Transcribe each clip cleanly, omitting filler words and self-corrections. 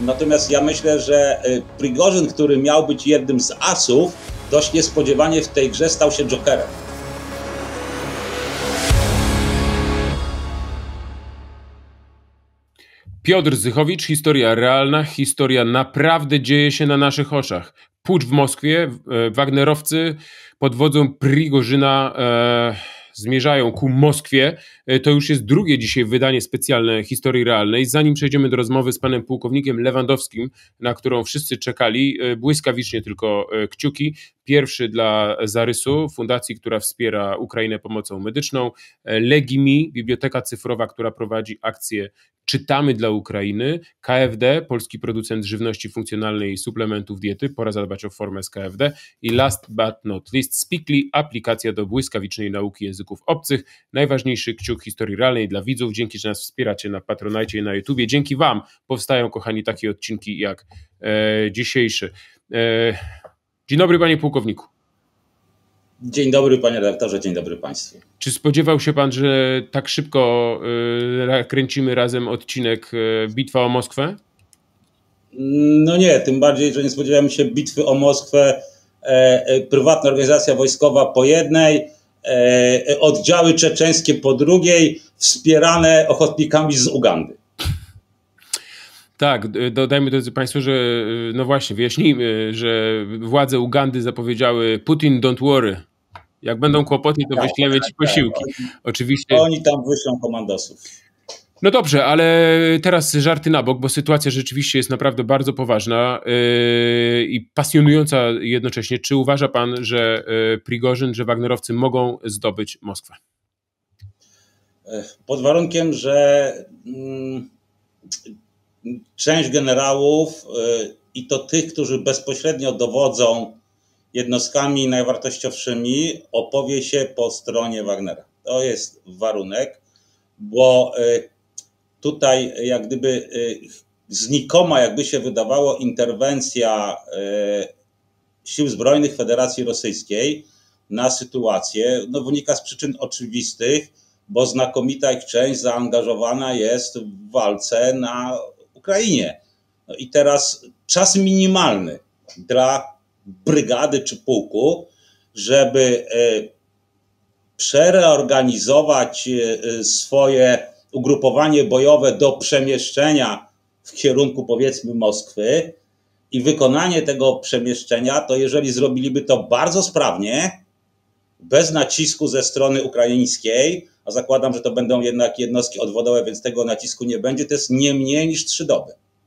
Natomiast ja myślę, że Prigorzyn, który miał być jednym z asów, dość niespodziewanie w tej grze stał się jokerem. Piotr Zychowicz, historia realna, historia naprawdę dzieje się na naszych oczach. Pucz w Moskwie, Wagnerowcy pod wodzą Prigorzyna zmierzają ku Moskwie. To już jest drugie dzisiaj wydanie specjalne historii realnej. Zanim przejdziemy do rozmowy z panem pułkownikiem Lewandowskim, na którą wszyscy czekali, błyskawicznie tylko kciuki. Pierwszy dla Zarysu, fundacji, która wspiera Ukrainę pomocą medyczną. Legimi, biblioteka cyfrowa, która prowadzi akcję Czytamy dla Ukrainy. KFD, polski producent żywności funkcjonalnej i suplementów diety. Pora zadbać o formę z KFD. I last but not least, Speakly, aplikacja do błyskawicznej nauki języków obcych. Najważniejszy kciuk historii realnej dla widzów. Dzięki, że nas wspieracie na Patronite i na YouTubie. Dzięki wam powstają, kochani, takie odcinki jak dzisiejszy. Dzień dobry, panie pułkowniku. Dzień dobry, panie redaktorze, dzień dobry państwu. Czy spodziewał się pan, że tak szybko kręcimy razem odcinek Bitwa o Moskwę? No nie, tym bardziej, że nie spodziewałem się bitwy o Moskwę. Prywatna organizacja wojskowa po jednej, oddziały czeczeńskie po drugiej, wspierane ochotnikami z Ugandy. Tak, dodajmy, drodzy państwo, że no właśnie, wyjaśnijmy, że władze Ugandy zapowiedziały Putin, don't worry. Jak będą kłopoty, to wyślemy ci posiłki. Oczywiście. Oni tam wyślą komandosów. No dobrze, ale teraz żarty na bok, bo sytuacja rzeczywiście jest naprawdę bardzo poważna i pasjonująca jednocześnie. Czy uważa pan, że Prigorzyn, że Wagnerowcy mogą zdobyć Moskwę? Pod warunkiem, że część generałów i to tych, którzy bezpośrednio dowodzą jednostkami najwartościowszymi, opowie się po stronie Wagnera. To jest warunek, bo tutaj jak gdyby znikoma, jakby się wydawało, interwencja Sił Zbrojnych Federacji Rosyjskiej na sytuację wynika z przyczyn oczywistych, bo znakomita ich część zaangażowana jest w walce na Ukrainie. No i teraz czas minimalny dla brygady czy pułku, żeby przereorganizować swoje ugrupowanie bojowe do przemieszczenia w kierunku, powiedzmy, Moskwy i wykonanie tego przemieszczenia, to jeżeli zrobiliby to bardzo sprawnie, bez nacisku ze strony ukraińskiej, a zakładam, że to będą jednak jednostki odwodowe, więc tego nacisku nie będzie, to jest nie mniej niż 3 doby.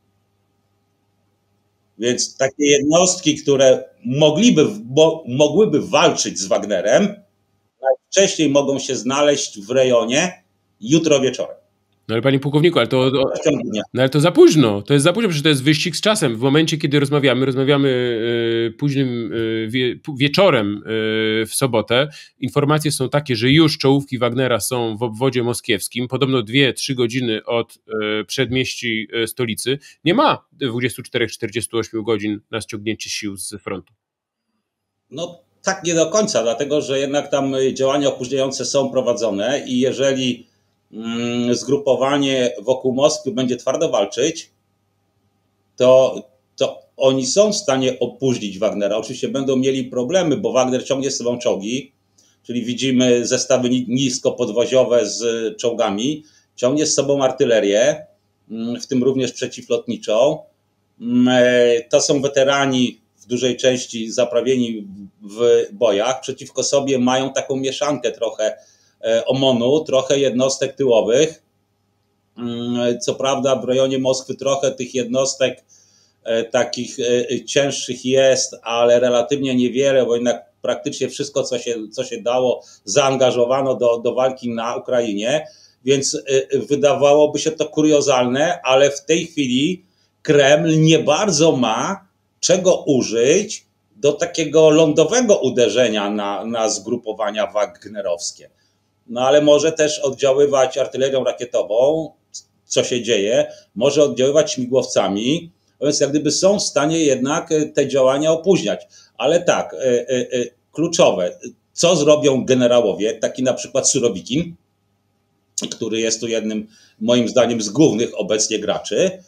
Więc takie jednostki, które mogłyby walczyć z Wagnerem, najwcześniej mogą się znaleźć w rejonie jutro wieczorem. No ale panie pułkowniku, ale to za późno. To jest za późno, przecież to jest wyścig z czasem. W momencie, kiedy rozmawiamy późnym wieczorem w sobotę. Informacje są takie, że już czołówki Wagnera są w obwodzie moskiewskim. Podobno 2-3 godziny od przedmieści stolicy. Nie ma 24-48 godzin na ściągnięcie sił z frontu. No tak nie do końca, dlatego że jednak tam działania opóźniające są prowadzone i jeżeli zgrupowanie wokół Moskwy będzie twardo walczyć, to oni są w stanie opóźnić Wagnera. Oczywiście będą mieli problemy, bo Wagner ciągnie z sobą czołgi, czyli widzimy zestawy niskopodwoziowe z czołgami, ciągnie z sobą artylerię, w tym również przeciwlotniczą. To są weterani w dużej części zaprawieni w bojach. Przeciwko sobie mają taką mieszankę trochę OMON-u, trochę jednostek tyłowych. Co prawda w rejonie Moskwy trochę tych jednostek takich cięższych jest, ale relatywnie niewiele, bo jednak praktycznie wszystko, co się dało, zaangażowano do walki na Ukrainie, więc wydawałoby się to kuriozalne, ale w tej chwili Kreml nie bardzo ma czego użyć do takiego lądowego uderzenia na zgrupowania wagnerowskie. No ale może też oddziaływać artylerią rakietową, co się dzieje, może oddziaływać śmigłowcami, więc jak gdyby są w stanie jednak te działania opóźniać. Ale tak, kluczowe, co zrobią generałowie, taki na przykład Surowikin, który jest tu jednym moim zdaniem z głównych obecnie graczy,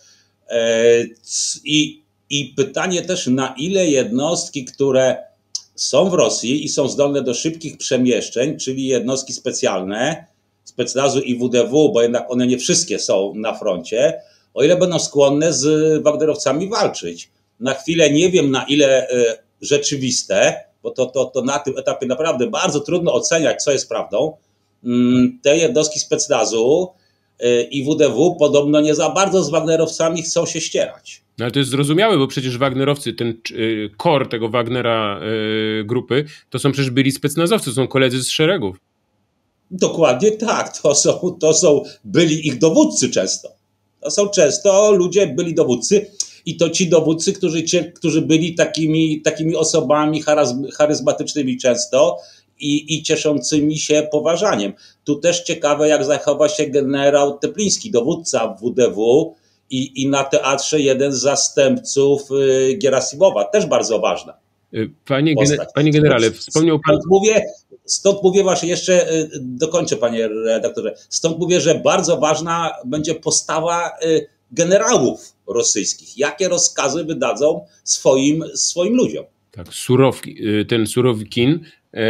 I pytanie też, na ile jednostki, które są w Rosji i są zdolne do szybkich przemieszczeń, czyli jednostki specjalne, specnazu i WDW, bo jednak one nie wszystkie są na froncie, o ile będą skłonne z wagnerowcami walczyć. Na chwilę nie wiem, na ile rzeczywiste, bo to na tym etapie naprawdę bardzo trudno oceniać, co jest prawdą. Te jednostki specnazu i WDW podobno nie za bardzo z wagnerowcami chcą się ścierać. No ale to jest zrozumiałe, bo przecież wagnerowcy, ten core tego Wagnera grupy, to są przecież byli specnazowcy, to są koledzy z szeregów. Dokładnie tak, to są byli ich dowódcy często. To są często ludzie, byli dowódcy i to ci dowódcy, którzy byli takimi osobami charyzmatycznymi często i cieszącymi się poważaniem. Tu też ciekawe, jak zachowa się generał Tepliński, dowódca WDW i na teatrze jeden z zastępców Gierasimowa, też bardzo ważna. Panie generale, wspomniał pan... Stąd mówię właśnie, jeszcze dokończę, panie redaktorze, stąd mówię, że bardzo ważna będzie postawa generałów rosyjskich. Jakie rozkazy wydadzą swoim ludziom. Tak, ten Surowikin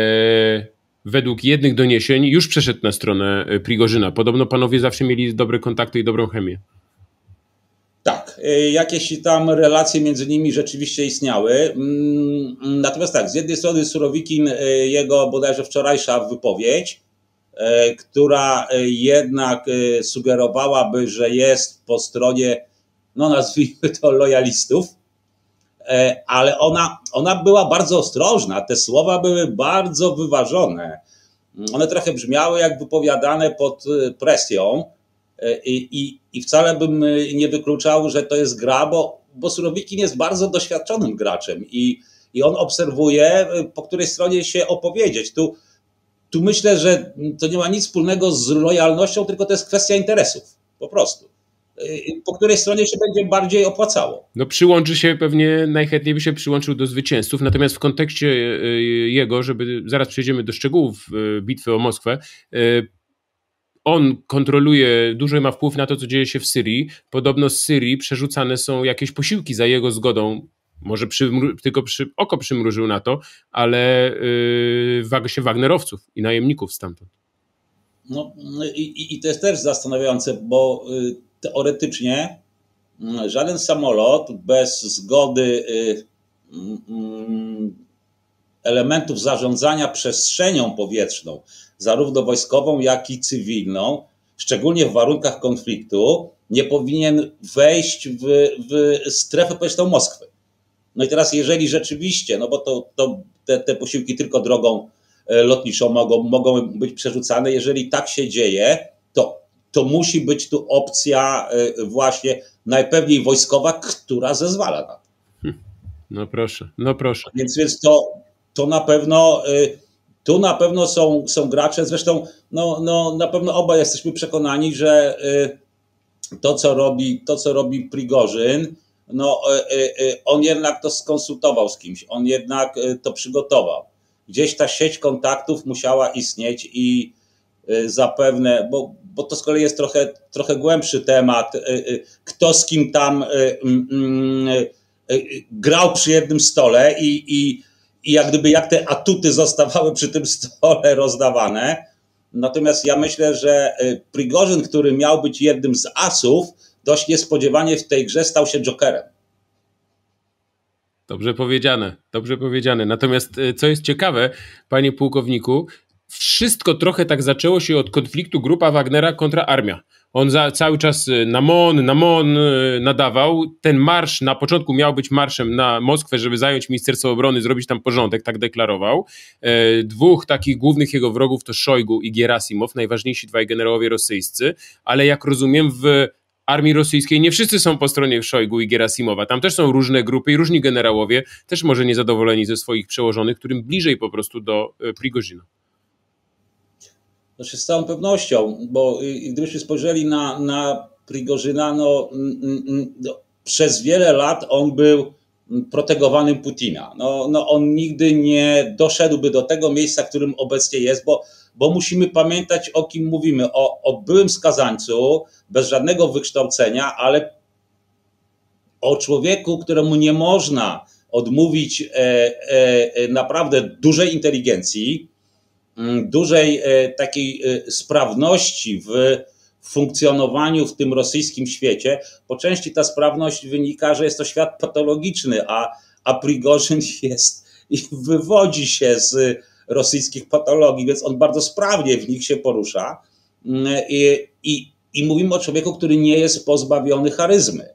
według jednych doniesień już przeszedł na stronę Prigorzyna. Podobno panowie zawsze mieli dobre kontakty i dobrą chemię. Tak, jakieś tam relacje między nimi rzeczywiście istniały. Natomiast tak, z jednej strony Surowikin, jego bodajże wczorajsza wypowiedź, która jednak sugerowałaby, że jest po stronie, no nazwijmy to, lojalistów, ale ona była bardzo ostrożna, te słowa były bardzo wyważone. One trochę brzmiały jak wypowiadane pod presją i wcale bym nie wykluczał, że to jest gra, bo Surowikin jest bardzo doświadczonym graczem i on obserwuje, po której stronie się opowiedzieć. Tu myślę, że to nie ma nic wspólnego z lojalnością, tylko to jest kwestia interesów, po prostu. Po której stronie się będzie bardziej opłacało. No przyłączy się pewnie, najchętniej by się przyłączył do zwycięzców, natomiast w kontekście jego, zaraz przejdziemy do szczegółów bitwy o Moskwę, on kontroluje, duży ma wpływ na to, co dzieje się w Syrii. Podobno z Syrii przerzucane są jakieś posiłki za jego zgodą. Może tylko oko przymrużył na to, ale się wagnerowców i najemników stamtąd. No i to jest też zastanawiające, bo teoretycznie żaden samolot bez zgody elementów zarządzania przestrzenią powietrzną, zarówno wojskową, jak i cywilną, szczególnie w warunkach konfliktu, nie powinien wejść w strefę powietrzną Moskwy. No i teraz, jeżeli rzeczywiście, no bo te posiłki tylko drogą lotniczą mogą być przerzucane, jeżeli tak się dzieje, to musi być tu opcja właśnie najpewniej wojskowa, która zezwala na to. No proszę. Więc to na pewno, tu na pewno są gracze, zresztą na pewno obaj jesteśmy przekonani, że to, co robi Prigorzyn, on jednak to skonsultował z kimś, on jednak to przygotował. Gdzieś ta sieć kontaktów musiała istnieć i zapewne, bo to z kolei jest trochę głębszy temat, kto z kim tam grał przy jednym stole i jak te atuty zostawały przy tym stole rozdawane. Natomiast ja myślę, że Prigorzyn, który miał być jednym z asów, dość niespodziewanie w tej grze stał się jokerem. Dobrze powiedziane. Natomiast co jest ciekawe, panie pułkowniku, wszystko trochę tak zaczęło się od konfliktu grupa Wagnera kontra armia. On cały czas na Mon nadawał. Ten marsz na początku miał być marszem na Moskwę, żeby zająć Ministerstwo Obrony, zrobić tam porządek, tak deklarował. Dwóch takich głównych jego wrogów to Szojgu i Gierasimow, najważniejsi dwaj generałowie rosyjscy, ale jak rozumiem w armii rosyjskiej nie wszyscy są po stronie Szojgu i Gierasimowa. Tam też są różne grupy i różni generałowie, też może niezadowoleni ze swoich przełożonych, którym bliżej po prostu do Prigorzyna. Znaczy z całą pewnością, bo gdybyśmy spojrzeli na Prigorzyna, przez wiele lat on był protegowanym Putina. On nigdy nie doszedłby do tego miejsca, w którym obecnie jest, bo musimy pamiętać, o kim mówimy. O byłym skazańcu, bez żadnego wykształcenia, ale o człowieku, któremu nie można odmówić naprawdę dużej inteligencji, dużej takiej sprawności w funkcjonowaniu w tym rosyjskim świecie. Po części ta sprawność wynika, że jest to świat patologiczny, a Prigorzyn wywodzi się z rosyjskich patologii, więc on bardzo sprawnie w nich się porusza. I mówimy o człowieku, który nie jest pozbawiony charyzmy.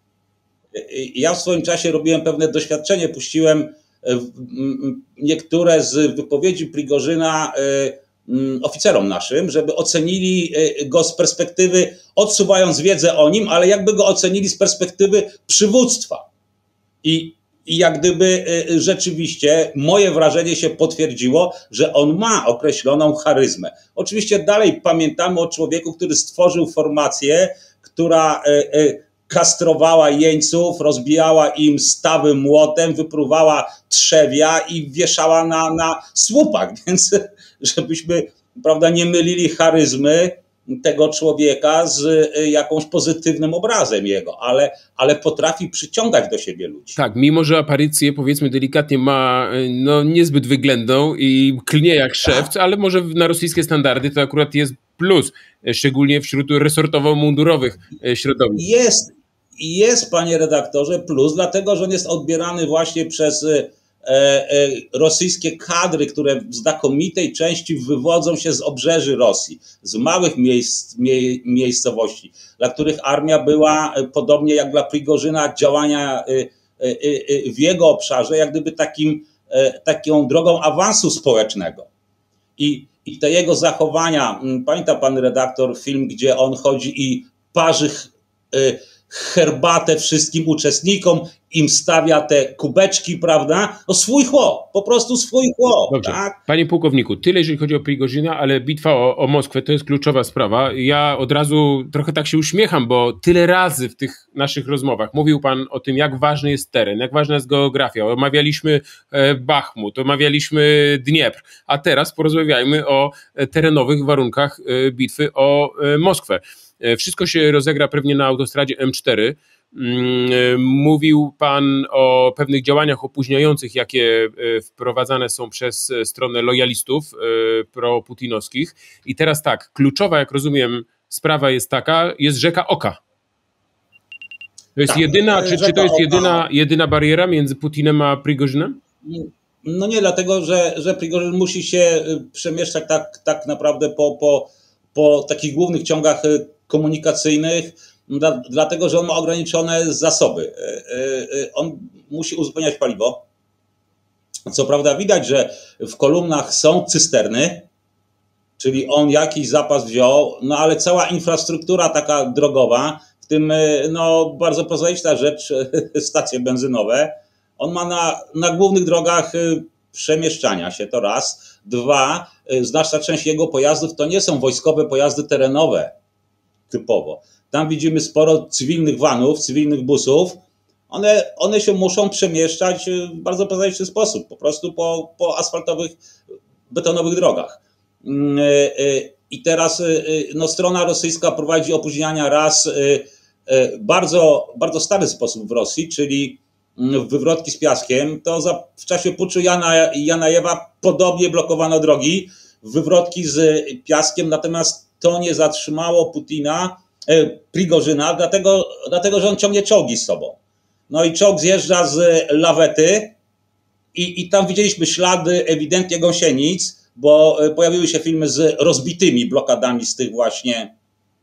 Ja w swoim czasie robiłem pewne doświadczenie, puściłem niektóre z wypowiedzi Prigorzyna oficerom naszym, żeby ocenili go z perspektywy, odsuwając wiedzę o nim, ale jakby go ocenili z perspektywy przywództwa. I jak gdyby rzeczywiście moje wrażenie się potwierdziło, że on ma określoną charyzmę. Oczywiście dalej pamiętamy o człowieku, który stworzył formację, która kastrowała jeńców, rozbijała im stawy młotem, wypruwała trzewia i wieszała na słupach. Więc żebyśmy, prawda, nie mylili charyzmy tego człowieka z jakimś pozytywnym obrazem jego, ale potrafi przyciągać do siebie ludzi. Tak, mimo że aparycję, powiedzmy delikatnie, ma niezbyt wyględną i klnie jak szewc, ale może na rosyjskie standardy to akurat jest plus, szczególnie wśród resortowo-mundurowych środowisk. Jest, panie redaktorze, plus, dlatego że on jest odbierany właśnie przez rosyjskie kadry, które w znakomitej części wywodzą się z obrzeży Rosji, z małych miejscowości, dla których armia była, podobnie jak dla Prigorzyna, działania w jego obszarze, jak gdyby taką drogą awansu społecznego. I te jego zachowania, pamięta pan redaktor film, gdzie on chodzi i parzy herbatę wszystkim uczestnikom, im stawia te kubeczki, prawda? No swój chłop, po prostu swój chłop. Dobrze. Tak? Panie pułkowniku, tyle jeżeli chodzi o Prigorzyna, ale bitwa o Moskwę to jest kluczowa sprawa. Ja od razu trochę tak się uśmiecham, bo tyle razy w tych naszych rozmowach mówił pan o tym, jak ważny jest teren, jak ważna jest geografia. Omawialiśmy Bachmut, omawialiśmy Dniepr, a teraz porozmawiajmy o terenowych warunkach bitwy o Moskwę. Wszystko się rozegra pewnie na autostradzie M4. Mówił pan o pewnych działaniach opóźniających, jakie wprowadzane są przez stronę lojalistów proputinowskich. I teraz tak, kluczowa, jak rozumiem, sprawa jest taka, jest rzeka Oka. To jest jedyna, czy to jest jedyna bariera między Putinem a Prigorzynem? No nie, dlatego że Prigorzyn musi się przemieszczać tak naprawdę po takich głównych ciągach komunikacyjnych, dlatego że on ma ograniczone zasoby. On musi uzupełniać paliwo. Co prawda widać, że w kolumnach są cysterny, czyli on jakiś zapas wziął, no ale cała infrastruktura taka drogowa, w tym bardzo prozaiczna rzecz, stacje benzynowe, on ma na głównych drogach przemieszczania się, to raz. Dwa, znaczna część jego pojazdów to nie są wojskowe pojazdy terenowe typowo. Tam widzimy sporo cywilnych vanów, cywilnych busów. One się muszą przemieszczać w bardzo prozaiczny sposób, po prostu po asfaltowych, betonowych drogach. I teraz strona rosyjska prowadzi opóźniania raz bardzo, bardzo stary sposób w Rosji, czyli wywrotki z piaskiem. To w czasie puczu Janajewa podobnie blokowano drogi, wywrotki z piaskiem, natomiast to nie zatrzymało Prigorzyna, dlatego że on ciągnie czołgi z sobą. No i czołg zjeżdża z lawety i tam widzieliśmy ślady ewidentnie gąsienic, bo pojawiły się filmy z rozbitymi blokadami z tych właśnie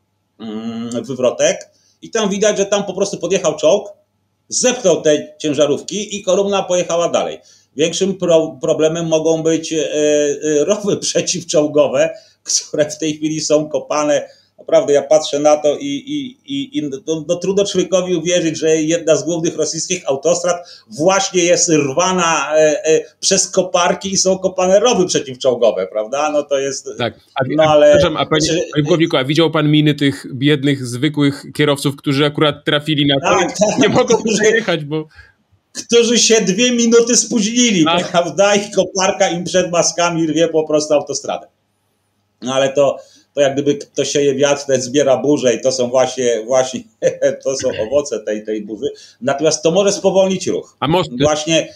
wywrotek i tam widać, że tam po prostu podjechał czołg, zepchnął te ciężarówki i kolumna pojechała dalej. Większym problemem mogą być rowy przeciwczołgowe, które w tej chwili są kopane. Naprawdę ja patrzę na to i trudno człowiekowi uwierzyć, że jedna z głównych rosyjskich autostrad właśnie jest rwana przez koparki i są kopane rowy przeciwczołgowe, prawda? No to jest... Tak, panie pułkowniku, a widział pan miny tych biednych, zwykłych kierowców, którzy akurat trafili na to i nie mogą przejechać, bo... Którzy się 2 minuty spóźnili, prawda? I koparka im przed maskami rwie po prostu autostradę. No ale to jak gdyby kto sieje wiatr, ten zbiera burzę i to są właśnie to są owoce tej burzy. Natomiast to może spowolnić ruch. A mosty? Właśnie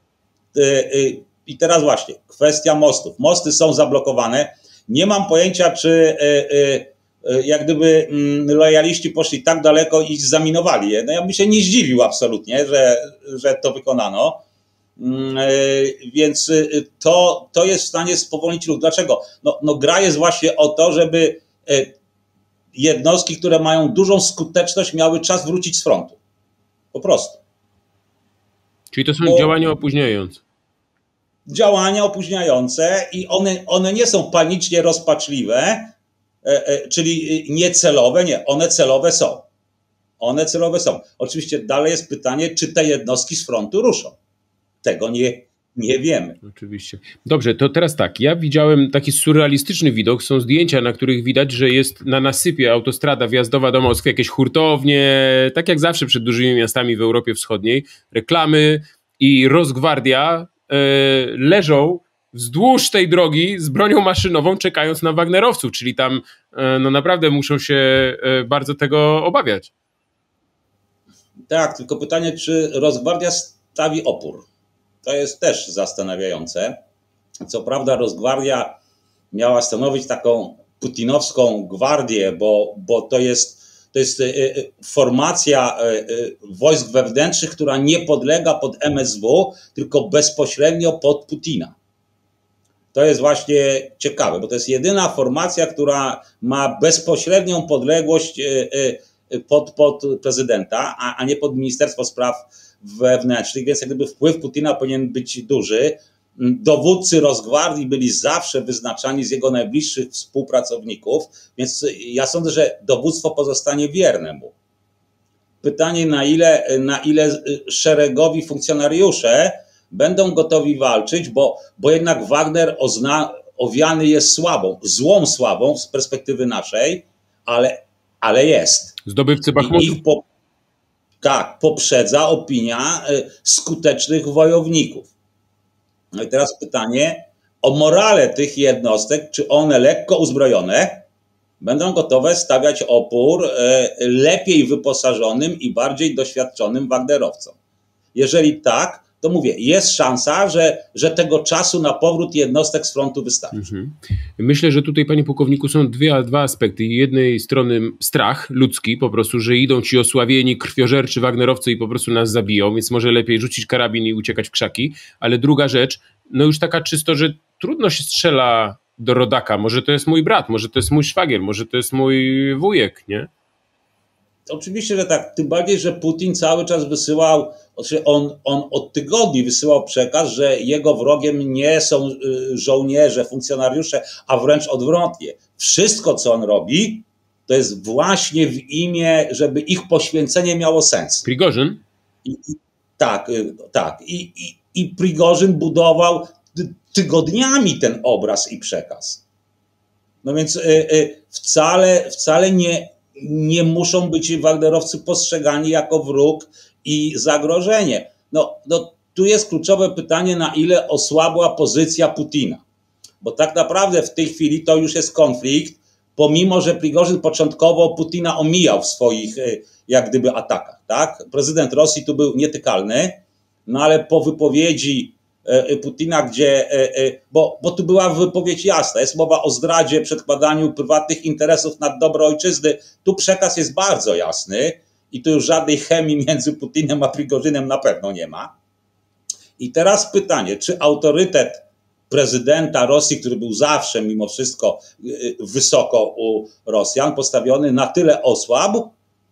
i teraz właśnie kwestia mostów. Mosty są zablokowane. Nie mam pojęcia, czy jak gdyby lojaliści poszli tak daleko i zaminowali je. No ja bym się nie zdziwił absolutnie, że to wykonano. Więc to jest w stanie spowolnić ruch. Dlaczego? No gra jest właśnie o to, żeby jednostki, które mają dużą skuteczność, miały czas wrócić z frontu. Po prostu. Czyli to są działania opóźniające. Działania opóźniające i one nie są panicznie rozpaczliwe, czyli niecelowe, nie, one celowe są. One celowe są. Oczywiście dalej jest pytanie, czy te jednostki z frontu ruszą. Tego nie wiemy. Oczywiście. Dobrze, to teraz tak. Ja widziałem taki surrealistyczny widok. Są zdjęcia, na których widać, że jest na nasypie autostrada wjazdowa do Moskwy, jakieś hurtownie, tak jak zawsze przed dużymi miastami w Europie Wschodniej, reklamy i Rosgwardia leżą wzdłuż tej drogi z bronią maszynową, czekając na Wagnerowców, czyli tam no naprawdę muszą się bardzo tego obawiać. Tak, tylko pytanie, czy Rosgwardia stawi opór. To jest też zastanawiające. Co prawda Rosgwardia miała stanowić taką putinowską gwardię, bo to jest formacja wojsk wewnętrznych, która nie podlega pod MSW, tylko bezpośrednio pod Putina. To jest właśnie ciekawe, bo to jest jedyna formacja, która ma bezpośrednią podległość pod prezydenta, a nie pod Ministerstwo Spraw Wewnętrznych, więc jak gdyby wpływ Putina powinien być duży. Dowódcy Rosgwardii byli zawsze wyznaczani z jego najbliższych współpracowników, więc ja sądzę, że dowództwo pozostanie wierne mu. Pytanie, na ile szeregowi funkcjonariusze będą gotowi walczyć, bo jednak Wagner owiany jest złą sławą z perspektywy naszej, ale jest. Zdobywcy Bachmutu. Tak, poprzedza opinia skutecznych wojowników. No i teraz pytanie o morale tych jednostek, czy one lekko uzbrojone będą gotowe stawiać opór lepiej wyposażonym i bardziej doświadczonym Wagnerowcom. Jeżeli tak, to mówię, jest szansa, że tego czasu na powrót jednostek z frontu wystarczy. Myślę, że tutaj, panie pułkowniku, są dwa aspekty. Z jednej strony strach ludzki, po prostu, że idą ci osławieni, krwiożerczy Wagnerowcy i po prostu nas zabiją, więc może lepiej rzucić karabin i uciekać w krzaki. Ale druga rzecz, no już taka czysto, że trudno się strzela do rodaka. Może to jest mój brat, może to jest mój szwagier, może to jest mój wujek, nie? Oczywiście, że tak. Tym bardziej, że Putin cały czas wysyłał, on od tygodni wysyłał przekaz, że jego wrogiem nie są żołnierze, funkcjonariusze, a wręcz odwrotnie. Wszystko, co on robi, to jest właśnie w imię, żeby ich poświęcenie miało sens. Prigorzyn? Tak. I Prigorzyn budował tygodniami ten obraz i przekaz. No więc wcale nie muszą być Wagnerowcy postrzegani jako wróg i zagrożenie. No, tu jest kluczowe pytanie, na ile osłabła pozycja Putina. Bo tak naprawdę w tej chwili to już jest konflikt, pomimo że Prigorzyn początkowo Putina omijał w swoich jak gdyby atakach. Tak? Prezydent Rosji tu był nietykalny, no ale po wypowiedzi Putina, bo tu była wypowiedź jasna, jest mowa o zdradzie, przedkładaniu prywatnych interesów nad dobro ojczyzny. Tu przekaz jest bardzo jasny i tu już żadnej chemii między Putinem a Prigorzynem na pewno nie ma. I teraz pytanie, czy autorytet prezydenta Rosji, który był zawsze mimo wszystko wysoko u Rosjan, postawiony na tyle osłabł,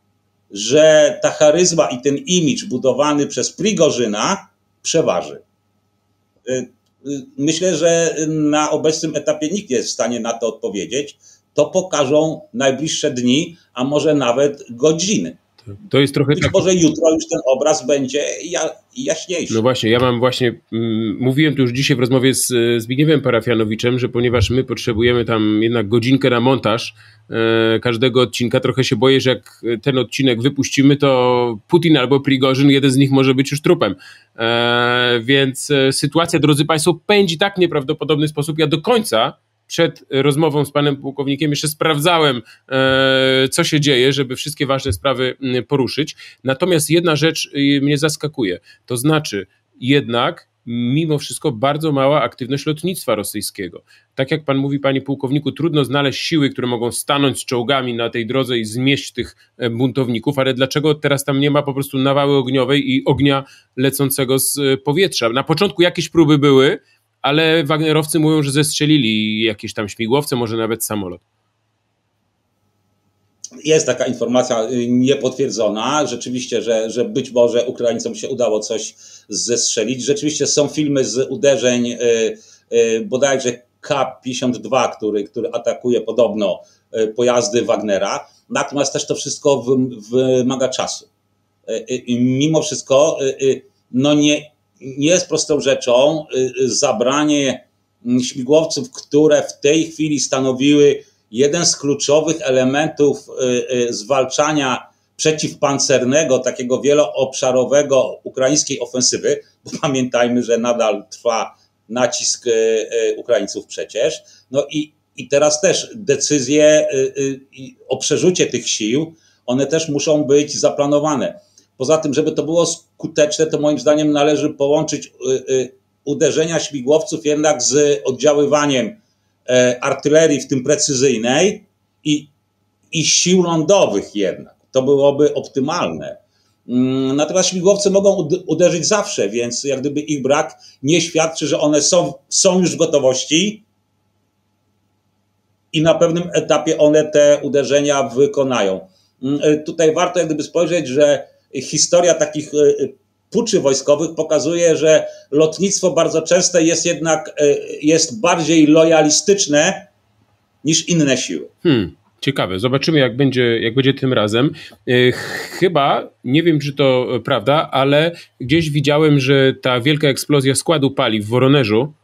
że ta charyzma i ten imidż budowany przez Prigorzyna przeważy. Myślę, że na obecnym etapie nikt nie jest w stanie na to odpowiedzieć. To pokażą najbliższe dni, a może nawet godziny. To jest trochę Być może jutro już ten obraz będzie jaśniejszy. No właśnie, ja mam mówiłem tu już dzisiaj w rozmowie z Zbigniewem Parafianowiczem, że ponieważ my potrzebujemy tam jednak godzinkę na montaż każdego odcinka, trochę się boję, że jak ten odcinek wypuścimy, to Putin albo Prigorzyn, jeden z nich może być już trupem. Więc sytuacja, drodzy Państwo, pędzi tak nieprawdopodobny sposób. Ja do końca przed rozmową z panem pułkownikiem jeszcze sprawdzałem, co się dzieje, żeby wszystkie ważne sprawy poruszyć. Natomiast jedna rzecz mnie zaskakuje, to znaczy jednak mimo wszystko bardzo mała aktywność lotnictwa rosyjskiego. Tak jak pan mówi, panie pułkowniku, trudno znaleźć siły, które mogą stanąć z czołgami na tej drodze i zmieść tych buntowników, ale dlaczego teraz tam nie ma po prostu nawały ogniowej i ognia lecącego z powietrza? Na początku jakieś próby były, ale wagnerowcy mówią, że zestrzelili jakieś tam śmigłowce, może nawet samolot. Jest taka informacja niepotwierdzona, rzeczywiście, że być może Ukraińcom się udało coś zestrzelić. Rzeczywiście są filmy z uderzeń bodajże K-52, który atakuje podobno pojazdy Wagnera, natomiast też to wszystko wymaga czasu. Mimo wszystko no nie jest prostą rzeczą zabranie śmigłowców, które w tej chwili stanowiły jeden z kluczowych elementów zwalczania przeciwpancernego, takiego wieloobszarowego ukraińskiej ofensywy, bo pamiętajmy, że nadal trwa nacisk Ukraińców przecież. No i teraz też decyzje o przerzucie tych sił, one też muszą być zaplanowane. Poza tym, żeby to było skuteczne, to moim zdaniem należy połączyć uderzenia śmigłowców jednak z oddziaływaniem artylerii, w tym precyzyjnej, i sił lądowych jednak. To byłoby optymalne. Natomiast śmigłowce mogą uderzyć zawsze, więc jak gdyby ich brak nie świadczy, że one są już w gotowości i na pewnym etapie one te uderzenia wykonają. Tutaj warto jak gdyby spojrzeć, że historia takich puczy wojskowych pokazuje, że lotnictwo bardzo często jest bardziej lojalistyczne niż inne siły. Ciekawe, zobaczymy jak będzie tym razem. Chyba, nie wiem czy to prawda, ale gdzieś widziałem, że ta wielka eksplozja składu paliw w Woronerzu,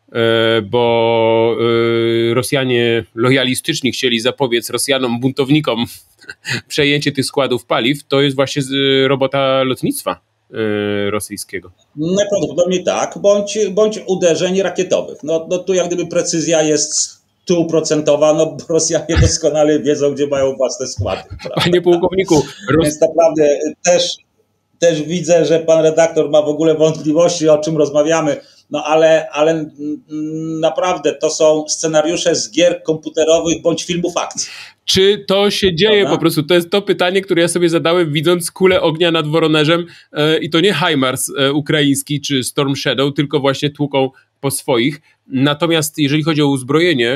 bo Rosjanie lojalistyczni chcieli zapobiec Rosjanom buntownikom przejęcie tych składów paliw, to jest właśnie robota lotnictwa rosyjskiego. Najprawdopodobniej tak, bądź uderzeń rakietowych. No tu jak gdyby precyzja jest 100%, no bo Rosjanie doskonale wiedzą, gdzie mają własne składy. Prawda? Panie pułkowniku. Więc naprawdę też widzę, że pan redaktor ma w ogóle wątpliwości, o czym rozmawiamy, no ale naprawdę to są scenariusze z gier komputerowych bądź filmów akcji. Czy to się dzieje po prostu? To jest to pytanie, które ja sobie zadałem, widząc kulę ognia nad Woronerzem i to nie HIMARS ukraiński czy Storm Shadow, tylko właśnie tłuką po swoich. Natomiast jeżeli chodzi o uzbrojenie,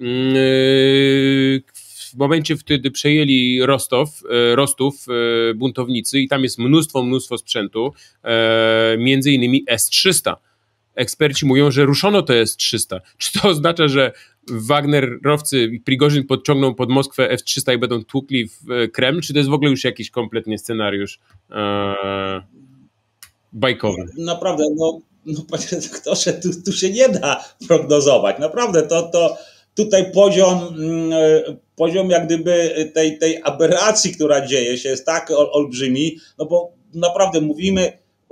w momencie wtedy przejęli Rostów buntownicy i tam jest mnóstwo sprzętu, między innymi S-300. Eksperci mówią, że ruszono to S-300. Czy to oznacza, że Wagnerowcy i Prigorzyn podciągną pod Moskwę F-300 i będą tłukli w Kreml, czy to jest w ogóle już jakiś kompletnie scenariusz bajkowy? Naprawdę, no panie redaktorze, tu się nie da prognozować. Naprawdę, to tutaj poziom jak gdyby tej aberracji, która dzieje się, jest tak olbrzymi, no bo naprawdę mówimy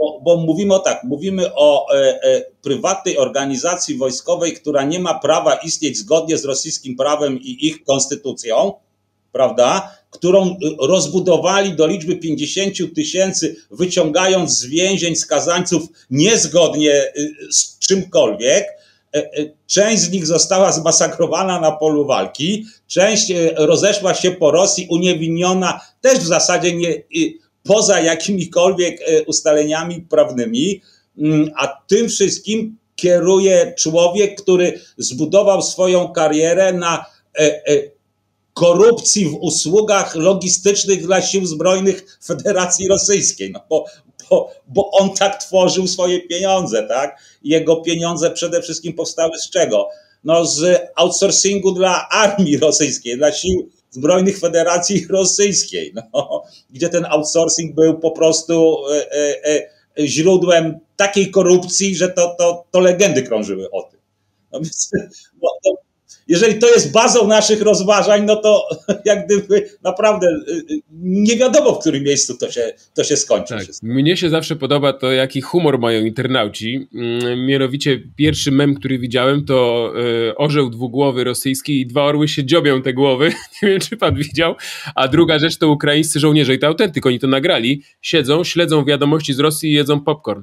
o prywatnej organizacji wojskowej, która nie ma prawa istnieć zgodnie z rosyjskim prawem i ich konstytucją, prawda, którą rozbudowali do liczby 50 000, wyciągając z więzień skazańców niezgodnie z czymkolwiek. Część z nich została zmasakrowana na polu walki, część rozeszła się po Rosji uniewinniona też w zasadzie poza jakimikolwiek ustaleniami prawnymi, a tym wszystkim kieruje człowiek, który zbudował swoją karierę na korupcji w usługach logistycznych dla sił zbrojnych Federacji Rosyjskiej, no bo on tak tworzył swoje pieniądze, tak? Jego pieniądze przede wszystkim powstały z czego? No z outsourcingu dla armii rosyjskiej, dla sił zbrojnych Federacji Rosyjskiej, no, gdzie ten outsourcing był po prostu źródłem takiej korupcji, że to legendy krążyły o tym. No więc, jeżeli to jest bazą naszych rozważań, no to jak gdyby naprawdę nie wiadomo, w którym miejscu to się skończy. Tak. Mnie się zawsze podoba to, jaki humor mają internauci. Mianowicie pierwszy mem, który widziałem, to orzeł dwugłowy rosyjski i 2 orły się dziobią te głowy. Nie wiem, czy pan widział. A druga rzecz to ukraińscy żołnierze i to autentyk, oni to nagrali. Siedzą, śledzą wiadomości z Rosji i jedzą popcorn.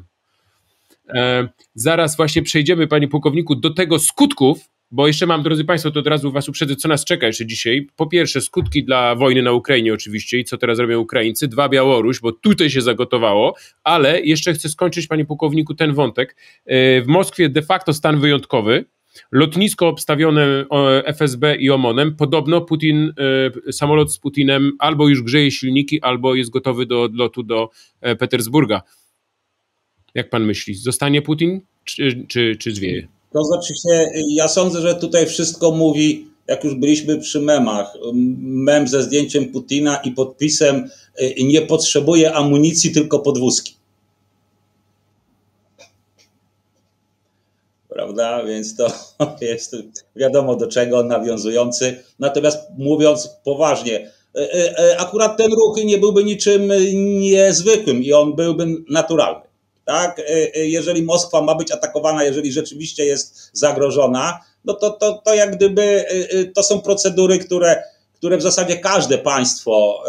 Zaraz właśnie przejdziemy, panie pułkowniku, do tego skutków, bo jeszcze mam, drodzy państwo, to od razu was uprzedzę, co nas czeka jeszcze dzisiaj. Po pierwsze, skutki dla wojny na Ukrainie oczywiście i co teraz robią Ukraińcy. 2, Białoruś, bo tutaj się zagotowało, ale jeszcze chcę skończyć, panie pułkowniku, ten wątek. W Moskwie de facto stan wyjątkowy. Lotnisko obstawione FSB i OMON-em. Podobno Putin, samolot z Putinem albo już grzeje silniki, albo jest gotowy do odlotu do Petersburga. Jak pan myśli? Zostanie Putin, czy zwieje? To znaczy się, ja sądzę, że tutaj wszystko mówi, jak już byliśmy przy memach, mem ze zdjęciem Putina i podpisem nie potrzebuje amunicji, tylko podwózki. Prawda? Więc to jest wiadomo do czego nawiązujący. Natomiast mówiąc poważnie, akurat ten ruch nie byłby niczym niezwykłym i on byłby naturalny. Tak? Jeżeli Moskwa ma być atakowana, jeżeli rzeczywiście jest zagrożona, no to jak gdyby to są procedury, które w zasadzie każde państwo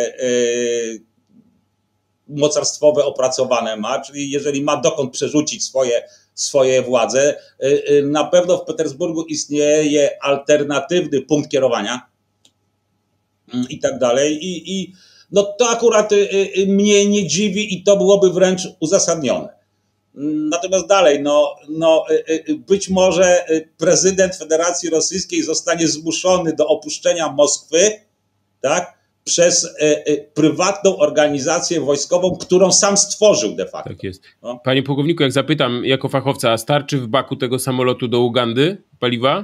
mocarstwowe opracowane ma, czyli jeżeli ma dokąd przerzucić swoje władze, na pewno w Petersburgu istnieje alternatywny punkt kierowania i tak dalej. No to akurat mnie nie dziwi i to byłoby wręcz uzasadnione. Natomiast dalej, być może prezydent Federacji Rosyjskiej zostanie zmuszony do opuszczenia Moskwy, tak, przez prywatną organizację wojskową, którą sam stworzył de facto. Tak jest. No. Panie pułkowniku, jak zapytam jako fachowca, a starczy w baku tego samolotu do Ugandy paliwa?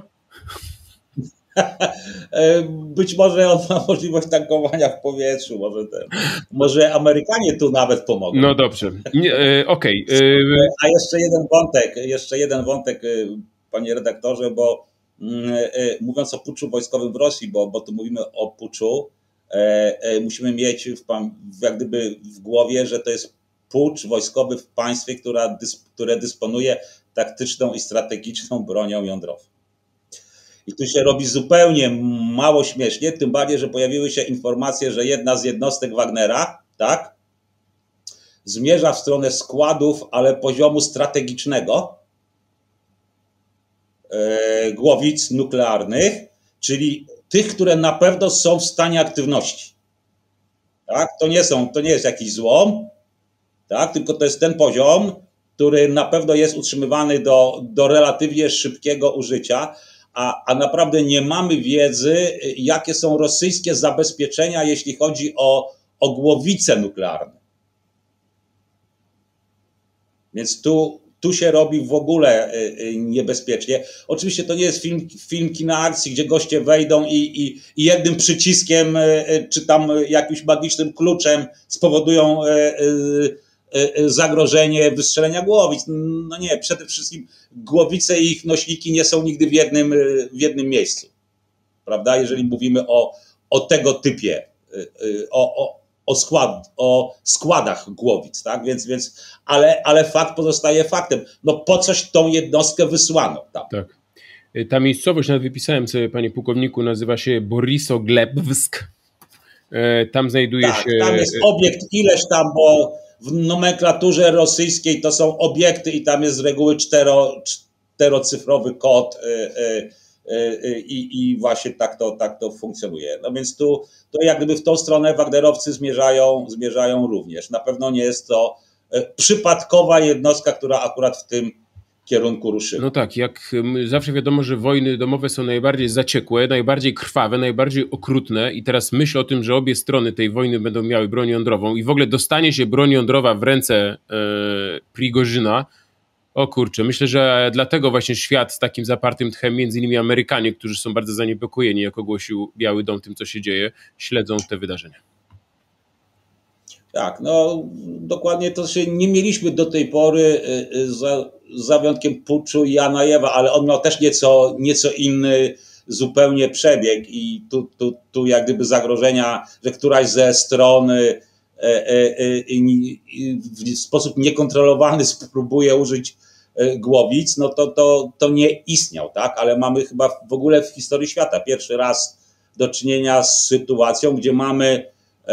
Być może on ma możliwość tankowania w powietrzu, może Amerykanie tu nawet pomogą. No dobrze, okej. A jeszcze jeden wątek, panie redaktorze, bo mówiąc o puczu wojskowym w Rosji, bo tu mówimy o puczu, musimy mieć jak gdyby w głowie, że to jest pucz wojskowy w państwie, które dysponuje taktyczną i strategiczną bronią jądrową. I tu się robi zupełnie mało śmiesznie, tym bardziej, że pojawiły się informacje, że jedna z jednostek Wagnera, tak, zmierza w stronę składów, ale poziomu strategicznego, głowic nuklearnych, czyli tych, które na pewno są w stanie aktywności. Tak? To nie jest jakiś złom, tak? Tylko to jest ten poziom, który na pewno jest utrzymywany do relatywnie szybkiego użycia, a naprawdę nie mamy wiedzy, jakie są rosyjskie zabezpieczenia, jeśli chodzi o głowice nuklearne. Więc tu się robi w ogóle niebezpiecznie. Oczywiście to nie jest film kina akcji, gdzie goście wejdą i jednym przyciskiem, czy tam jakimś magicznym kluczem spowodują zagrożenie wystrzelenia głowic. No nie, przede wszystkim głowice i ich nośniki nie są nigdy w jednym miejscu. Prawda? Jeżeli mówimy o tego typie, o składach głowic, tak? Więc ale fakt pozostaje faktem. No po coś tą jednostkę wysłano tam. Tak. Ta miejscowość, nawet wypisałem sobie, panie pułkowniku, nazywa się Borisoglebsk. Tam znajduje się... Tam jest obiekt ileś tam, bo w nomenklaturze rosyjskiej to są obiekty i tam jest z reguły czterocyfrowy kod i właśnie tak to funkcjonuje. No więc tu to jak gdyby w tą stronę wagnerowcy zmierzają również. Na pewno nie jest to przypadkowa jednostka, która akurat w tym kierunku ruszyła. No tak, jak zawsze wiadomo, że wojny domowe są najbardziej zaciekłe, najbardziej krwawe, najbardziej okrutne i teraz myśl o tym, że obie strony tej wojny będą miały broń jądrową i w ogóle dostanie się broń jądrowa w ręce Prigorzyna. O kurczę, myślę, że dlatego właśnie świat z takim zapartym tchem, między innymi Amerykanie, którzy są bardzo zaniepokojeni, jak ogłosił Biały Dom tym, co się dzieje, śledzą te wydarzenia. Tak, no dokładnie to się nie mieliśmy do tej pory za wyjątkiem puczu Janajewa, ale on miał też nieco inny zupełnie przebieg i tu jak gdyby zagrożenia, że któraś ze stron w sposób niekontrolowany spróbuje użyć głowic, no to nie istniał, tak? Ale mamy chyba w ogóle w historii świata pierwszy raz do czynienia z sytuacją, gdzie mamy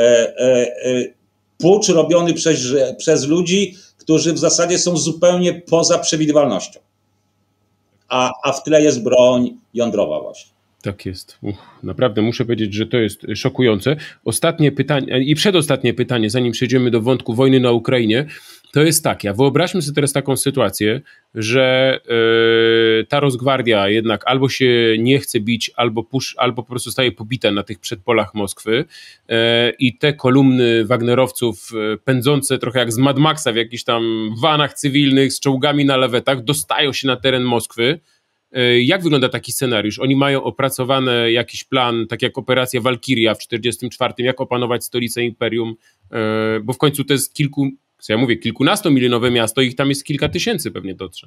pucz robiony przez ludzi, którzy w zasadzie są zupełnie poza przewidywalnością. A w tle jest broń jądrowa właśnie. Tak jest. Naprawdę muszę powiedzieć, że to jest szokujące. Ostatnie pytanie i przedostatnie pytanie, zanim przejdziemy do wątku wojny na Ukrainie, to jest takie. Wyobraźmy sobie teraz taką sytuację, że ta Rosgwardia jednak albo się nie chce bić, albo po prostu zostaje pobita na tych przedpolach Moskwy i te kolumny wagnerowców pędzące trochę jak z Mad Maxa w jakichś tam vanach cywilnych z czołgami na lawetach dostają się na teren Moskwy. Jak wygląda taki scenariusz? Oni mają opracowany jakiś plan, tak jak operacja Walkiria w 1944, jak opanować stolicę imperium, bo w końcu to jest kilkunastomilionowe miasto, ich tam jest kilka tysięcy pewnie dotrze.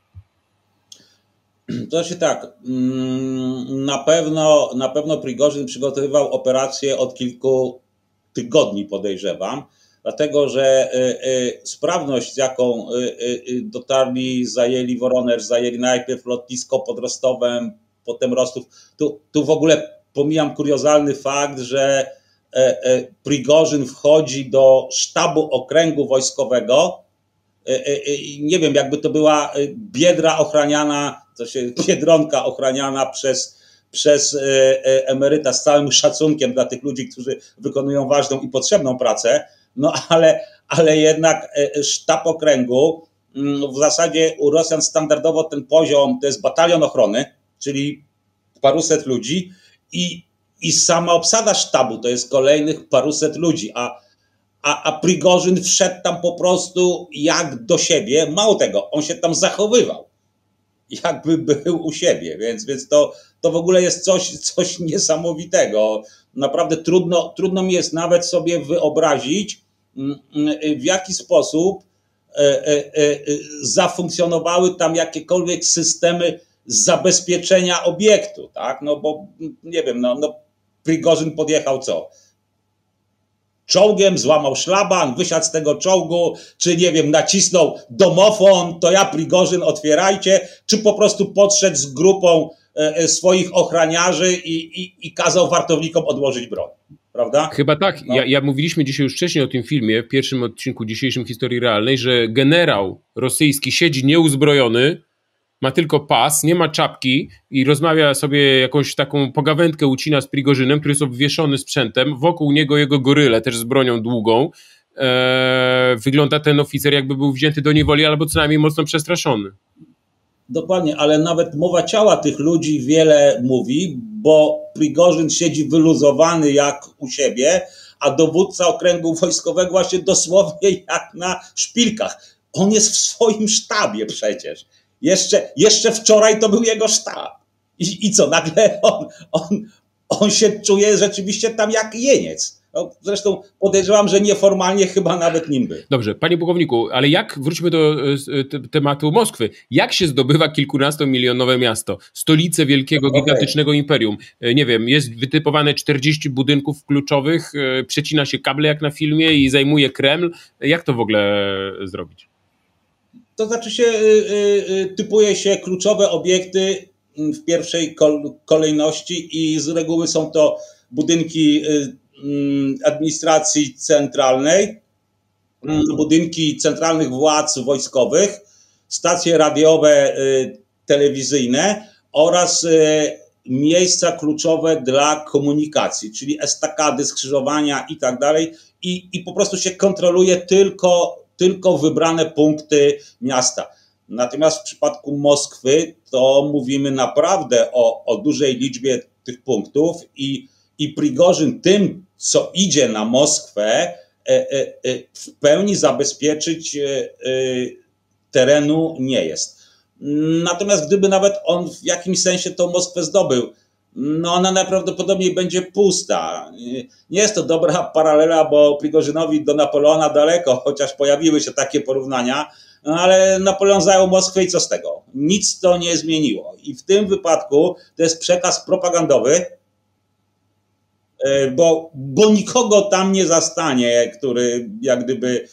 To znaczy tak, na pewno Prigorzyn przygotowywał operację od kilku tygodni, podejrzewam, dlatego że sprawność, z jaką dotarli, zajęli Woronerz, zajęli najpierw lotnisko pod Rostowem, potem Rostów. Tu w ogóle pomijam kuriozalny fakt, że Prigorzyn wchodzi do sztabu okręgu wojskowego. Nie wiem, jakby to była biedra ochraniana, biedronka ochraniana przez emeryta, z całym szacunkiem dla tych ludzi, którzy wykonują ważną i potrzebną pracę. No ale jednak sztab okręgu, w zasadzie u Rosjan standardowo ten poziom to jest batalion ochrony, czyli paruset ludzi i sama obsada sztabu to jest kolejnych paruset ludzi, a Prigorzyn wszedł tam po prostu jak do siebie, mało tego, on się tam zachowywał, jakby był u siebie, więc to w ogóle jest coś niesamowitego. Naprawdę trudno mi jest nawet sobie wyobrazić, w jaki sposób zafunkcjonowały tam jakiekolwiek systemy zabezpieczenia obiektu, tak? No bo nie wiem, Prigorzyn podjechał co? Czołgiem, złamał szlaban, wysiadł z tego czołgu, czy nie wiem, nacisnął domofon, to ja Prigorzyn, otwierajcie, czy po prostu podszedł z grupą swoich ochraniarzy i kazał wartownikom odłożyć broń. Prawda? Chyba tak. No. Ja mówiliśmy dzisiaj już wcześniej o tym filmie, w pierwszym odcinku dzisiejszym Historii Realnej, że generał rosyjski siedzi nieuzbrojony, ma tylko pas, nie ma czapki i rozmawia sobie jakąś taką pogawędkę ucina z Prigorzynem, który jest obwieszony sprzętem, wokół niego jego goryle też z bronią długą. Wygląda ten oficer jakby był wzięty do niewoli albo co najmniej mocno przestraszony. Dokładnie, ale nawet mowa ciała tych ludzi wiele mówi, bo Prigorzyn siedzi wyluzowany jak u siebie, a dowódca okręgu wojskowego właśnie dosłownie jak na szpilkach. On jest w swoim sztabie przecież. Jeszcze wczoraj to był jego sztab. I co, nagle on się czuje rzeczywiście tam jak jeniec. No, zresztą podejrzewam, że nieformalnie chyba nawet nim był. Dobrze, panie pułkowniku, ale wróćmy do tematu Moskwy. Jak się zdobywa kilkunastomilionowe miasto? Stolicę wielkiego, gigantycznego imperium. Nie wiem, jest wytypowane 40 budynków kluczowych, przecina się kable jak na filmie i zajmuje Kreml. Jak to w ogóle zrobić? To znaczy typuje się kluczowe obiekty w pierwszej kolejności i z reguły są to budynki administracji centralnej, budynki centralnych władz wojskowych, stacje radiowe, telewizyjne oraz miejsca kluczowe dla komunikacji, czyli estakady, skrzyżowania i tak dalej. I po prostu się kontroluje tylko wybrane punkty miasta. Natomiast w przypadku Moskwy to mówimy naprawdę o dużej liczbie tych punktów i Prigorzyn tym, co idzie na Moskwę, w pełni zabezpieczyć terenu nie jest. Natomiast gdyby nawet on w jakimś sensie tą Moskwę zdobył, no ona najprawdopodobniej będzie pusta. Nie jest to dobra paralela, bo Prigorzynowi do Napoleona daleko, chociaż pojawiły się takie porównania, no ale Napoleon zajął Moskwę i co z tego? nic to nie zmieniło. I w tym wypadku to jest przekaz propagandowy, bo nikogo tam nie zastanie, który jak gdyby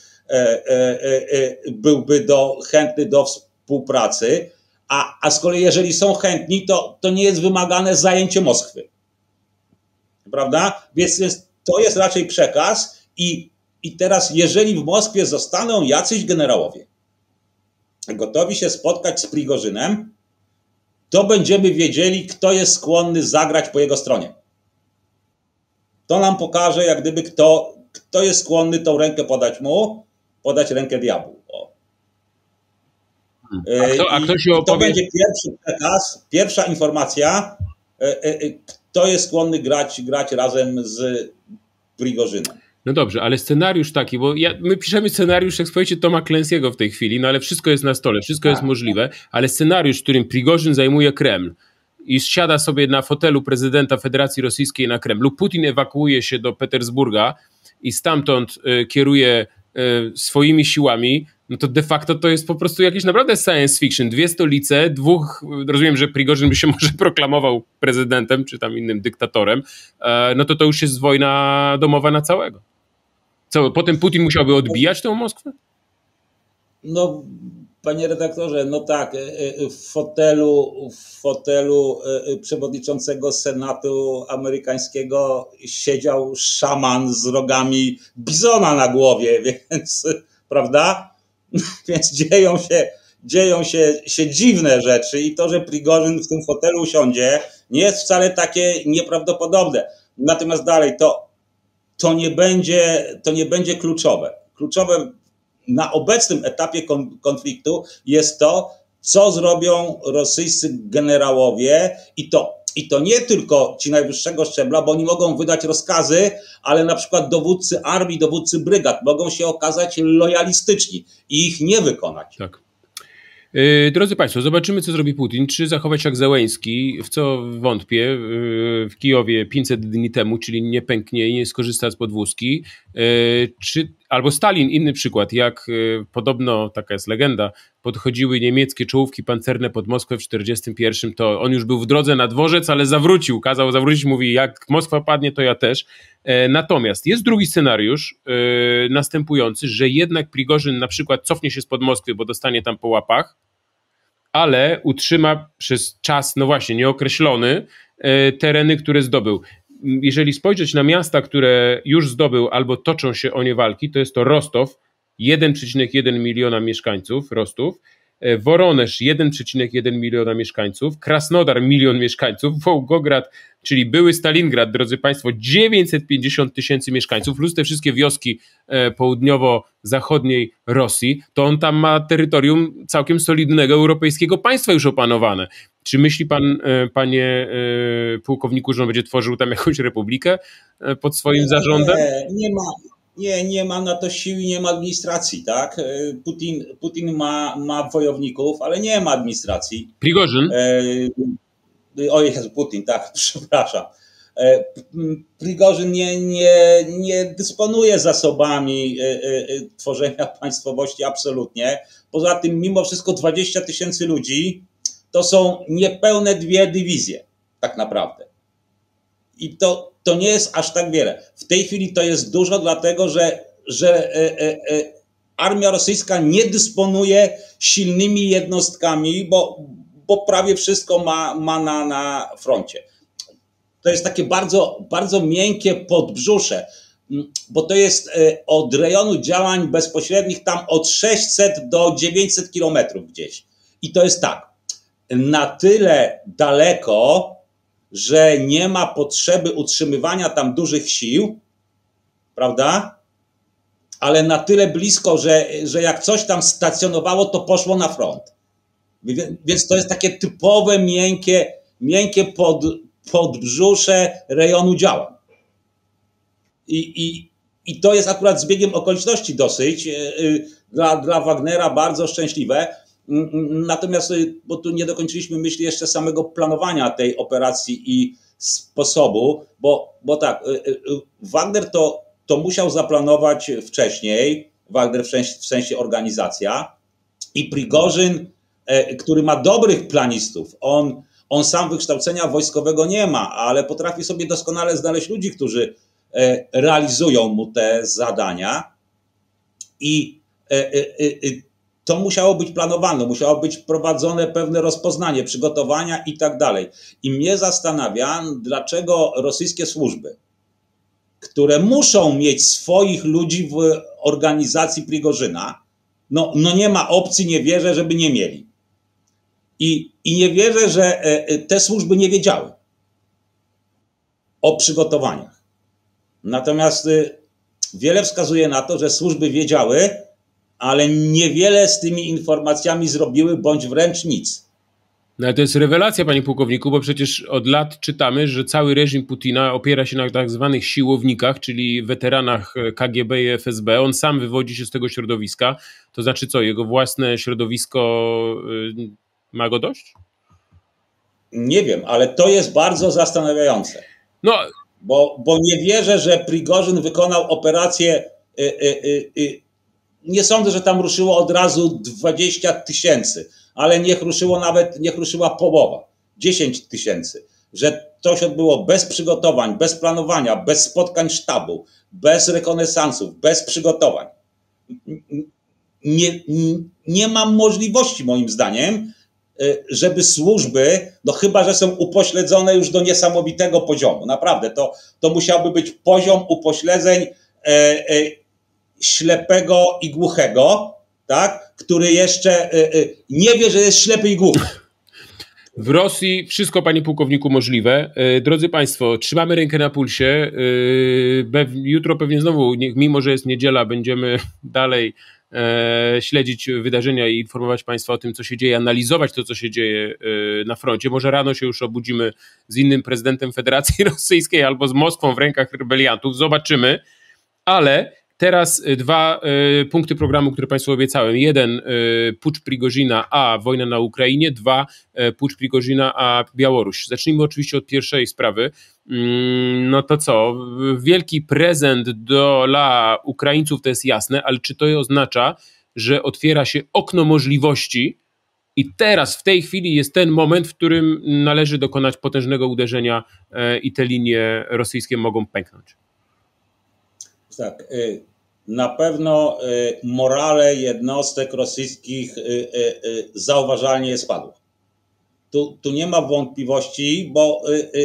byłby chętny do współpracy, a z kolei jeżeli są chętni, to nie jest wymagane zajęcie Moskwy. Prawda? Więc to jest raczej przekaz i teraz jeżeli w Moskwie zostaną jacyś generałowie gotowi się spotkać z Prigorzynem, to będziemy wiedzieli, kto jest skłonny zagrać po jego stronie. To nam pokaże, jak gdyby kto jest skłonny tą rękę podać rękę diabłu. A kto się opowie... To będzie pierwszy przekaz, pierwsza informacja, kto jest skłonny grać razem z Prigorzynem. No dobrze, ale scenariusz taki, bo my piszemy scenariusz, jak powiecie, Toma Clancy'ego w tej chwili, no ale wszystko jest na stole, wszystko jest możliwe, ale scenariusz, w którym Prigorzyn zajmuje Kreml i siada sobie na fotelu prezydenta Federacji Rosyjskiej na Kremlu, Putin ewakuuje się do Petersburga i stamtąd kieruje swoimi siłami, no to de facto to jest po prostu jakieś naprawdę science fiction. Dwie stolice, rozumiem, że Prigorzyn by się może proklamował prezydentem, czy tam innym dyktatorem, no to już jest wojna domowa na całego. Potem Putin musiałby odbijać tę Moskwę? No, panie redaktorze, no tak, w fotelu przewodniczącego Senatu amerykańskiego siedział szaman z rogami bizona na głowie, więc, prawda? Więc dzieją się dziwne rzeczy i to, że Prigorzyn w tym fotelu usiądzie, nie jest wcale takie nieprawdopodobne. Natomiast dalej, to nie będzie kluczowe. Kluczowe na obecnym etapie konfliktu jest to, co zrobią rosyjscy generałowie i to nie tylko ci najwyższego szczebla, bo oni mogą wydać rozkazy, ale na przykład dowódcy armii, dowódcy brygad mogą się okazać lojalistyczni i ich nie wykonać. Tak. Drodzy Państwo, zobaczymy, co zrobi Putin. Czy zachować się jak Zełenski, w co wątpię, w Kijowie 500 dni temu, czyli nie pęknie i nie skorzysta z podwózki. Albo Stalin, inny przykład, jak podobno, taka jest legenda, podchodziły niemieckie czołówki pancerne pod Moskwę w 1941, to on już był w drodze na dworzec, ale kazał zawrócić, mówi, jak Moskwa padnie, to ja też. Natomiast jest drugi scenariusz następujący, że jednak Prigorzyn na przykład cofnie się spod Moskwy, bo dostanie tam po łapach, ale utrzyma przez czas, no właśnie, nieokreślony, tereny, które zdobył. Jeżeli spojrzeć na miasta, które już zdobył albo toczą się o nie walki, to jest to Rostow, 1,1 miliona mieszkańców, Rostów, Woroneż 1,1 miliona mieszkańców, Krasnodar 1 milion mieszkańców, Wołgograd, czyli były Stalingrad, drodzy Państwo, 950 tysięcy mieszkańców, plus te wszystkie wioski południowo-zachodniej Rosji, to on tam ma terytorium całkiem solidnego europejskiego państwa już opanowane. Czy myśli pan, panie pułkowniku, że on będzie tworzył tam jakąś republikę pod swoim zarządem? Nie ma na to sił i nie ma administracji, tak? Putin ma wojowników, ale nie ma administracji. Prigorzyn? Putin, tak, przepraszam. Prigorzyn nie dysponuje zasobami tworzenia państwowości absolutnie. Poza tym mimo wszystko 20 tysięcy ludzi to są niepełne 2 dywizje tak naprawdę. I to nie jest aż tak wiele. W tej chwili to jest dużo, dlatego że armia rosyjska nie dysponuje silnymi jednostkami, bo prawie wszystko ma na froncie. To jest takie bardzo, bardzo miękkie podbrzusze, bo to jest od rejonu działań bezpośrednich tam od 600 do 900 kilometrów gdzieś. I to jest tak, na tyle daleko, że nie ma potrzeby utrzymywania tam dużych sił, prawda? Ale na tyle blisko, że jak coś tam stacjonowało, to poszło na front. Więc to jest takie typowe, miękkie podbrzusze rejonu działań. I to jest akurat zbiegiem okoliczności dosyć dla Wagnera bardzo szczęśliwe. Natomiast, bo tu nie dokończyliśmy myśli jeszcze samego planowania tej operacji i sposobu, bo tak, Wagner to musiał zaplanować wcześniej, Wagner w sensie organizacja, i Prigorzyn który ma dobrych planistów. On sam wykształcenia wojskowego nie ma, ale potrafi sobie doskonale znaleźć ludzi, którzy realizują mu te zadania i to musiało być planowane, musiało być prowadzone pewne rozpoznanie, przygotowania i tak dalej. I mnie zastanawia, dlaczego rosyjskie służby, które muszą mieć swoich ludzi w organizacji Prigorzyna, no nie ma opcji, nie wierzę, żeby nie mieli. I nie wierzę, że te służby nie wiedziały o przygotowaniach. Natomiast wiele wskazuje na to, że służby wiedziały, ale niewiele z tymi informacjami zrobiły, bądź wręcz nic. No ale to jest rewelacja, panie pułkowniku, bo przecież od lat czytamy, że cały reżim Putina opiera się na tak zwanych siłownikach, czyli weteranach KGB i FSB. On sam wywodzi się z tego środowiska. To znaczy co, jego własne środowisko ma go dość? Nie wiem, ale to jest bardzo zastanawiające. No, bo nie wierzę, że Prigorzyn wykonał operację. Nie sądzę, że tam ruszyło od razu 20 000, ale niech ruszyła połowa, 10 000. Że to się odbyło bez przygotowań, bez planowania, bez spotkań sztabu, bez rekonesansów, bez przygotowań. Nie ma możliwości, moim zdaniem, żeby służby, no chyba że są upośledzone już do niesamowitego poziomu. Naprawdę, to musiałby być poziom upośledzeń ślepego i głuchego, tak? Który jeszcze nie wie, że jest ślepy i głuchy. W Rosji wszystko, panie pułkowniku, możliwe. Drodzy państwo, trzymamy rękę na pulsie. Jutro pewnie znowu, mimo że jest niedziela, będziemy dalej śledzić wydarzenia i informować państwa o tym, co się dzieje, analizować to, co się dzieje na froncie. Może rano się już obudzimy z innym prezydentem Federacji Rosyjskiej albo z Moskwą w rękach rebeliantów. Zobaczymy, ale teraz dwa punkty programu, które państwu obiecałem. Jeden, pucz Prigozina, a wojna na Ukrainie. Dwa, pucz Prigozina, a Białoruś. Zacznijmy oczywiście od pierwszej sprawy. No to co? Wielki prezent dla Ukraińców, to jest jasne, ale czy to oznacza, że otwiera się okno możliwości i teraz, w tej chwili jest ten moment, w którym należy dokonać potężnego uderzenia i te linie rosyjskie mogą pęknąć? Tak, na pewno morale jednostek rosyjskich zauważalnie spadło. Tu nie ma wątpliwości, bo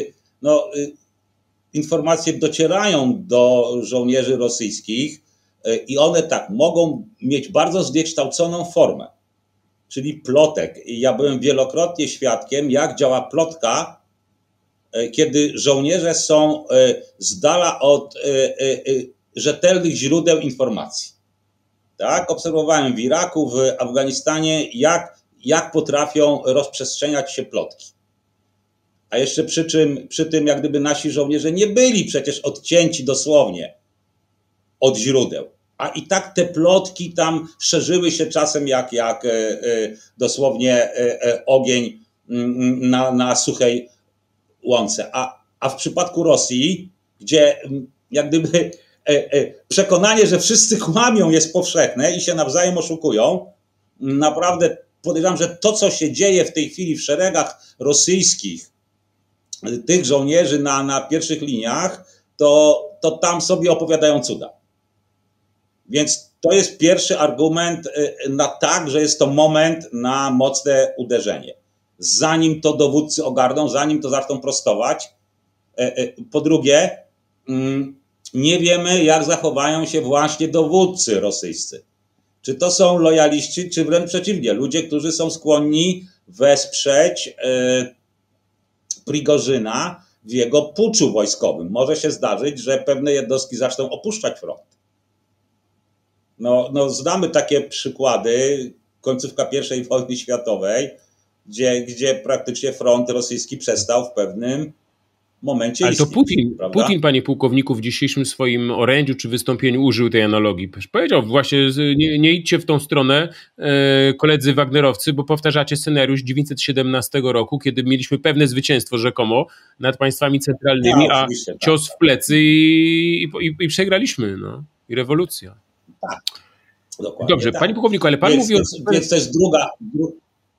informacje docierają do żołnierzy rosyjskich i one tak mogą mieć bardzo zniekształconą formę, czyli plotek. Ja byłem wielokrotnie świadkiem, jak działa plotka, kiedy żołnierze są z dala od rzetelnych źródeł informacji. Tak? Obserwowałem w Iraku, w Afganistanie, jak potrafią rozprzestrzeniać się plotki. A jeszcze przy tym, jak gdyby nasi żołnierze nie byli przecież odcięci dosłownie od źródeł. A i tak te plotki tam szerzyły się czasem jak dosłownie ogień na suchej łące. A w przypadku Rosji, gdzie jak gdyby przekonanie, że wszyscy kłamią, jest powszechne i się nawzajem oszukują, naprawdę podejrzewam, że to, co się dzieje w tej chwili w szeregach rosyjskich, tych żołnierzy na pierwszych liniach, to tam sobie opowiadają cuda. Więc to jest pierwszy argument na tak, że jest to moment na mocne uderzenie. Zanim to dowódcy ogarną, zanim to zaczną prostować. Po drugie, nie wiemy, jak zachowają się właśnie dowódcy rosyjscy. Czy to są lojaliści, czy wręcz przeciwnie, ludzie, którzy są skłonni wesprzeć Prigorzyna w jego puczu wojskowym. Może się zdarzyć, że pewne jednostki zaczną opuszczać front. No, znamy takie przykłady, końcówka I wojny światowej, gdzie praktycznie front rosyjski przestał w pewnym momencie ale istnieć. To Putin, panie pułkowniku, w dzisiejszym swoim orędziu czy wystąpieniu użył tej analogii. Powiedział właśnie, nie idźcie w tą stronę, koledzy wagnerowcy, bo powtarzacie scenariusz 1917 roku, kiedy mieliśmy pewne zwycięstwo rzekomo nad państwami centralnymi, a cios w plecy i przegraliśmy. No. I rewolucja. Tak, dokładnie. Dobrze, tak. panie pułkowniku, ale pan mówi o... Więc to jest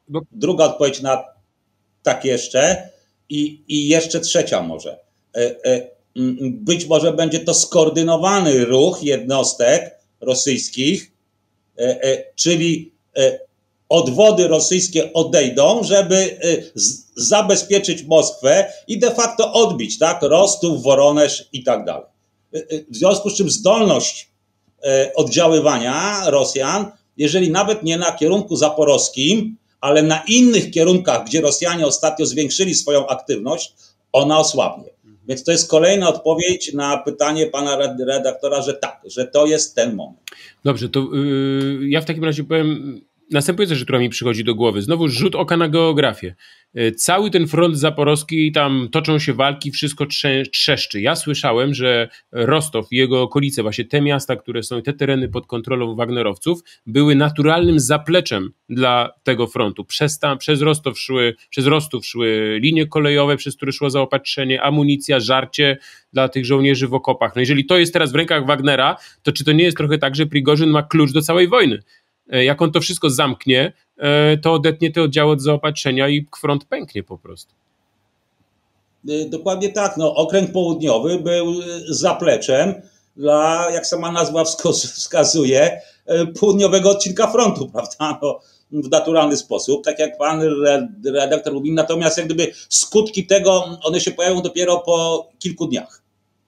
druga odpowiedź na tak jeszcze i jeszcze trzecia może. Być może będzie to skoordynowany ruch jednostek rosyjskich, czyli odwody rosyjskie odejdą, żeby zabezpieczyć Moskwę i de facto odbić, tak, Rostów, Woronezh i tak dalej. W związku z czym zdolność oddziaływania Rosjan, jeżeli nawet nie na kierunku zaporowskim, ale na innych kierunkach, gdzie Rosjanie ostatnio zwiększyli swoją aktywność, ona osłabnie. Więc to jest kolejna odpowiedź na pytanie pana redaktora, że tak, że to jest ten moment. Dobrze, to ja w takim razie powiem następująca rzecz, która mi przychodzi do głowy. Znowu rzut oka na geografię. Cały ten front zaporowski, tam toczą się walki, wszystko trzeszczy. Ja słyszałem, że Rostow i jego okolice, właśnie te miasta, które są, te tereny pod kontrolą Wagnerowców, były naturalnym zapleczem dla tego frontu. Przez Rostów szły linie kolejowe, przez które szło zaopatrzenie, amunicja, żarcie dla tych żołnierzy w okopach. No jeżeli to jest teraz w rękach Wagnera, to czy to nie jest trochę tak, że Prigorzyn ma klucz do całej wojny? Jak on to wszystko zamknie, to odetnie te oddziały od zaopatrzenia i front pęknie po prostu. Dokładnie tak. No, okręg południowy był zapleczem dla, jak sama nazwa wskazuje, południowego odcinka frontu, prawda? No, w naturalny sposób, tak jak pan redaktor mówi. Natomiast jak gdyby skutki tego, one się pojawią dopiero po kilku dniach.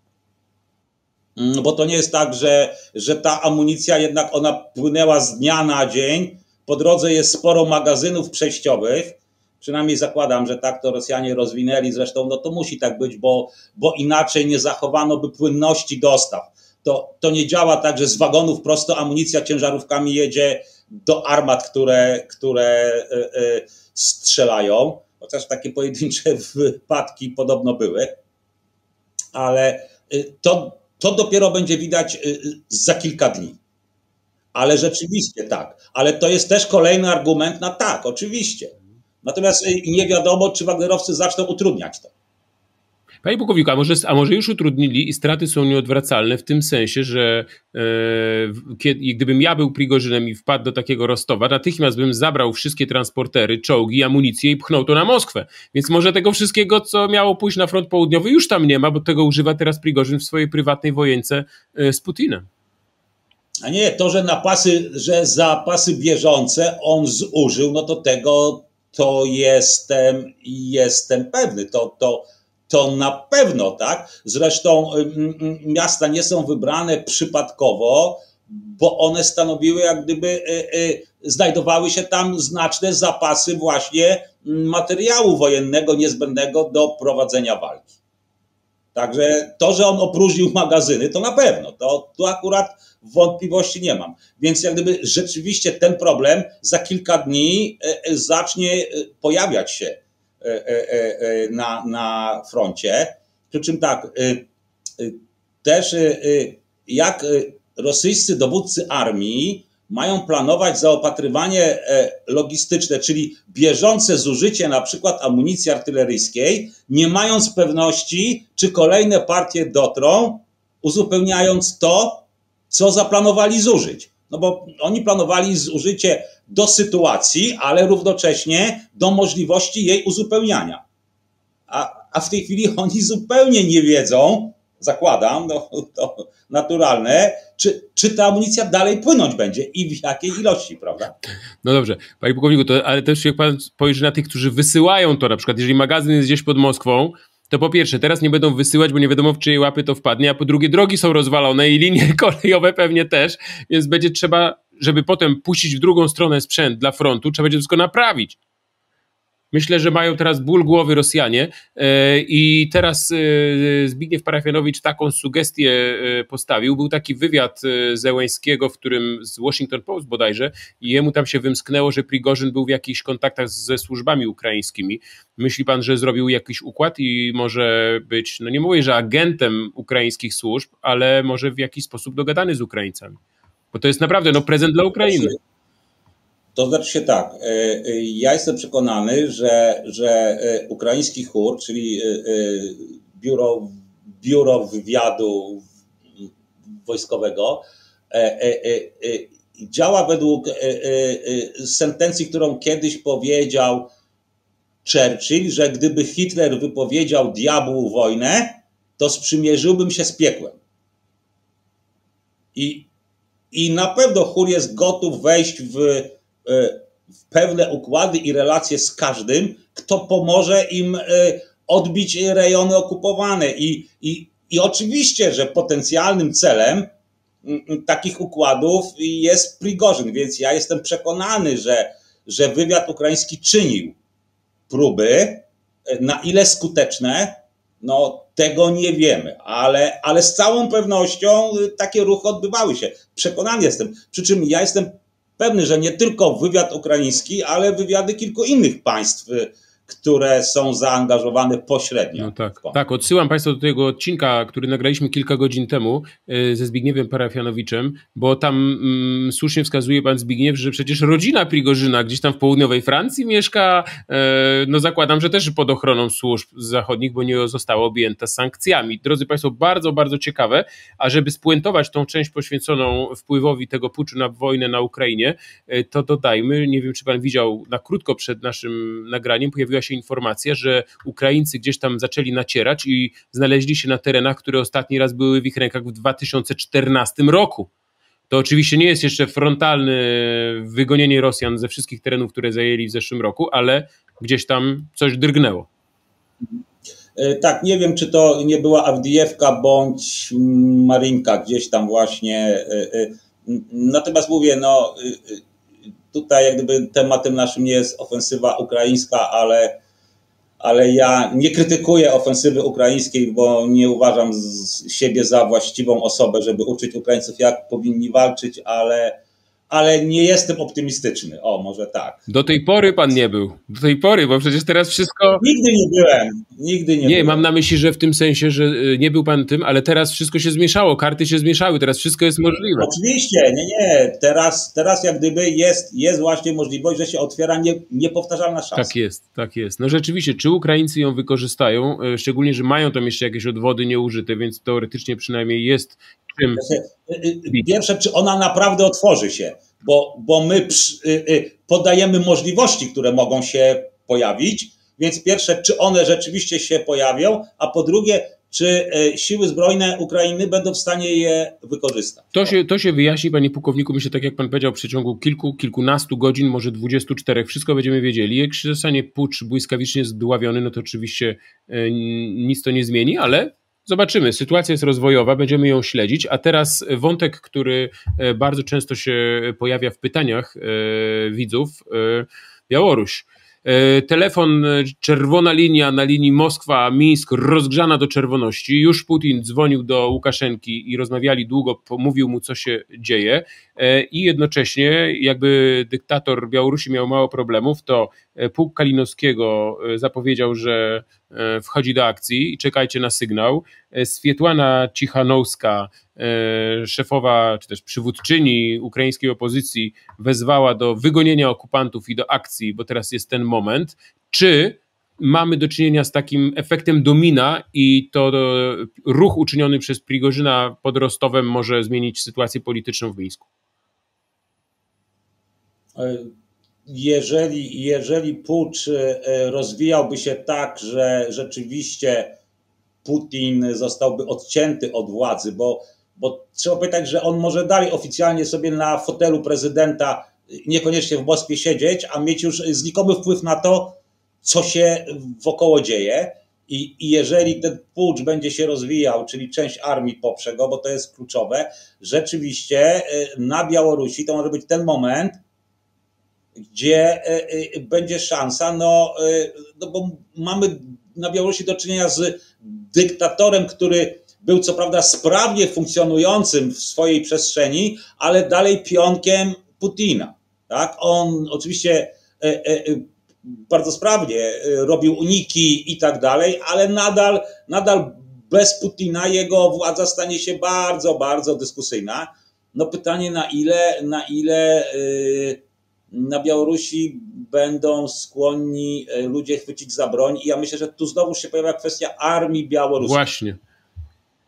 Bo to nie jest tak, że ta amunicja jednak ona płynęła z dnia na dzień. Po drodze jest sporo magazynów przejściowych. Przynajmniej zakładam, że tak to Rosjanie rozwinęli. Zresztą no to musi tak być, bo inaczej nie zachowano by płynności dostaw. To nie działa tak, że z wagonów prosto amunicja ciężarówkami jedzie do armat, które strzelają. Chociaż takie pojedyncze wypadki podobno były. Ale to dopiero będzie widać za kilka dni. Ale rzeczywiście tak. Ale to jest też kolejny argument na tak, oczywiście. Natomiast nie wiadomo, czy wagnerowcy zaczną utrudniać to. Panie pułkowniku, a może już utrudnili i straty są nieodwracalne w tym sensie, że gdybym ja był Prigorzynem i wpadł do takiego Rostowa, natychmiast bym zabrał wszystkie transportery, czołgi, amunicję i pchnął to na Moskwę. Więc może tego wszystkiego, co miało pójść na front południowy, już tam nie ma, bo tego używa teraz Prigorzyn w swojej prywatnej wojence z Putinem. A nie, to, że zapasy bieżące on zużył, no to tego to jestem pewny. To na pewno, tak? Zresztą miasta nie są wybrane przypadkowo, bo one stanowiły, jak gdyby znajdowały się tam znaczne zapasy właśnie materiału wojennego niezbędnego do prowadzenia walki. Także to, że on opróżnił magazyny, to na pewno. Tu akurat wątpliwości nie mam. Więc jak gdyby rzeczywiście ten problem za kilka dni zacznie pojawiać się na froncie. Przy czym tak, też jak rosyjscy dowódcy armii mają planować zaopatrywanie logistyczne, czyli bieżące zużycie na przykład amunicji artyleryjskiej, nie mając pewności, czy kolejne partie dotrą, uzupełniając to, co zaplanowali zużyć. No bo oni planowali zużycie do sytuacji, ale równocześnie do możliwości jej uzupełniania. A w tej chwili oni zupełnie nie wiedzą, zakładam, no to naturalne, czy ta amunicja dalej płynąć będzie i w jakiej ilości, prawda? No dobrze, panie pułkowniku, ale też jak pan spojrzy na tych, którzy wysyłają to, na przykład jeżeli magazyn jest gdzieś pod Moskwą, to po pierwsze, teraz nie będą wysyłać, bo nie wiadomo w czyjej łapy to wpadnie, a po drugie drogi są rozwalone i linie kolejowe pewnie też, więc będzie trzeba, żeby potem puścić w drugą stronę sprzęt dla frontu, trzeba będzie wszystko naprawić. Myślę, że mają teraz ból głowy Rosjanie i teraz Zbigniew Parafianowicz taką sugestię postawił. Był taki wywiad Zełenskiego, w którym z Washington Post bodajże i jemu tam się wymsknęło, że Prigorzyn był w jakichś kontaktach ze służbami ukraińskimi. Myśli pan, że zrobił jakiś układ i może być, no nie mówię, że agentem ukraińskich służb, ale może w jakiś sposób dogadany z Ukraińcami? Bo to jest naprawdę prezent dla Ukrainy. To znaczy się tak, ja jestem przekonany, że ukraiński chór, czyli biuro wywiadu wojskowego działa według sentencji, którą kiedyś powiedział Churchill, że gdyby Hitler wypowiedział diabłu wojnę, to sprzymierzyłbym się z piekłem. I na pewno chór jest gotów wejść w pewne układy i relacje z każdym, kto pomoże im odbić rejony okupowane. I oczywiście, że potencjalnym celem takich układów jest Prigorzyn, więc ja jestem przekonany, że wywiad ukraiński czynił próby, na ile skuteczne, no tego nie wiemy, ale z całą pewnością takie ruchy odbywały się. Przekonany jestem. Przy czym ja jestem pewny, że nie tylko wywiad ukraiński, ale wywiady kilku innych państw, które są zaangażowane pośrednio. No tak, odsyłam Państwa do tego odcinka, który nagraliśmy kilka godzin temu ze Zbigniewem Parafianowiczem, bo tam słusznie wskazuje pan Zbigniew, że przecież rodzina Prigorzyna gdzieś tam w południowej Francji mieszka, no zakładam, że też pod ochroną służb zachodnich, bo nie została objęta sankcjami. Drodzy Państwo, bardzo, bardzo ciekawe, a żeby spuentować tą część poświęconą wpływowi tego puczu na wojnę na Ukrainie, to dodajmy, nie wiem czy pan widział, na krótko przed naszym nagraniem pojawiła się informacja, że Ukraińcy gdzieś tam zaczęli nacierać i znaleźli się na terenach, które ostatni raz były w ich rękach w 2014 roku. To oczywiście nie jest jeszcze frontalne wygonienie Rosjan ze wszystkich terenów, które zajęli w zeszłym roku, ale gdzieś tam coś drgnęło. Tak, nie wiem, czy to nie była Awdijewka bądź Marinka, gdzieś tam właśnie. Natomiast mówię, no tutaj jak gdyby tematem naszym nie jest ofensywa ukraińska, ale ja nie krytykuję ofensywy ukraińskiej, bo nie uważam siebie za właściwą osobę, żeby uczyć Ukraińców, jak powinni walczyć, ale nie jestem optymistyczny. O, może tak. Do tej pory pan nie był. Do tej pory, bo przecież teraz wszystko... Nigdy nie byłem. Nie, mam na myśli, że w tym sensie, że nie był pan tym, ale teraz wszystko się zmieszało, karty się zmieszały, teraz wszystko jest możliwe. Oczywiście, nie. Teraz jak gdyby jest właśnie możliwość, że się otwiera niepowtarzalna szansa. Tak jest. No rzeczywiście, czy Ukraińcy ją wykorzystają, szczególnie, że mają tam jeszcze jakieś odwody nieużyte, więc teoretycznie przynajmniej jest czym... Pierwsze, czy ona naprawdę otworzy się, bo my podajemy możliwości, które mogą się pojawić, więc pierwsze, czy one rzeczywiście się pojawią, a po drugie, czy siły zbrojne Ukrainy będą w stanie je wykorzystać. To się wyjaśni, panie pułkowniku, myślę, tak jak pan powiedział, w przeciągu kilkunastu godzin, może 24, wszystko będziemy wiedzieli. Jak się zostanie pucz błyskawicznie zdławiony, no to oczywiście nic to nie zmieni, ale zobaczymy. Sytuacja jest rozwojowa, będziemy ją śledzić, a teraz wątek, który bardzo często się pojawia w pytaniach widzów, Białoruś. Telefon, czerwona linia na linii Moskwa-Mińsk rozgrzana do czerwoności. Już Putin dzwonił do Łukaszenki i rozmawiali długo, mówił mu, co się dzieje i jednocześnie jakby dyktator Białorusi miał mało problemów, to pułk Kalinowskiego zapowiedział, że wchodzi do akcji i czekajcie na sygnał. Swietłana Cichanouska, szefowa czy też przywódczyni ukraińskiej opozycji, wezwała do wygonienia okupantów i do akcji, bo teraz jest ten moment. Czy mamy do czynienia z takim efektem domina i to ruch uczyniony przez Prigorzyna pod Rostowem może zmienić sytuację polityczną w Mińsku? Jeżeli pucz rozwijałby się tak, że rzeczywiście Putin zostałby odcięty od władzy, bo trzeba powiedzieć, że on może dalej oficjalnie sobie na fotelu prezydenta niekoniecznie w Moskwie siedzieć, a mieć już znikomy wpływ na to, co się wokoło dzieje. I jeżeli ten pucz będzie się rozwijał, czyli część armii poprze go, bo to jest kluczowe, rzeczywiście na Białorusi to może być ten moment, gdzie będzie szansa, no bo mamy na Białorusi do czynienia z dyktatorem, który był co prawda sprawnie funkcjonującym w swojej przestrzeni, ale dalej pionkiem Putina. Tak? On oczywiście bardzo sprawnie robił uniki i tak dalej, ale nadal bez Putina jego władza stanie się bardzo, bardzo dyskusyjna. No pytanie, na ile na Białorusi będą skłonni ludzie chwycić za broń i ja myślę, że tu znowu się pojawia kwestia armii białoruskiej. Właśnie.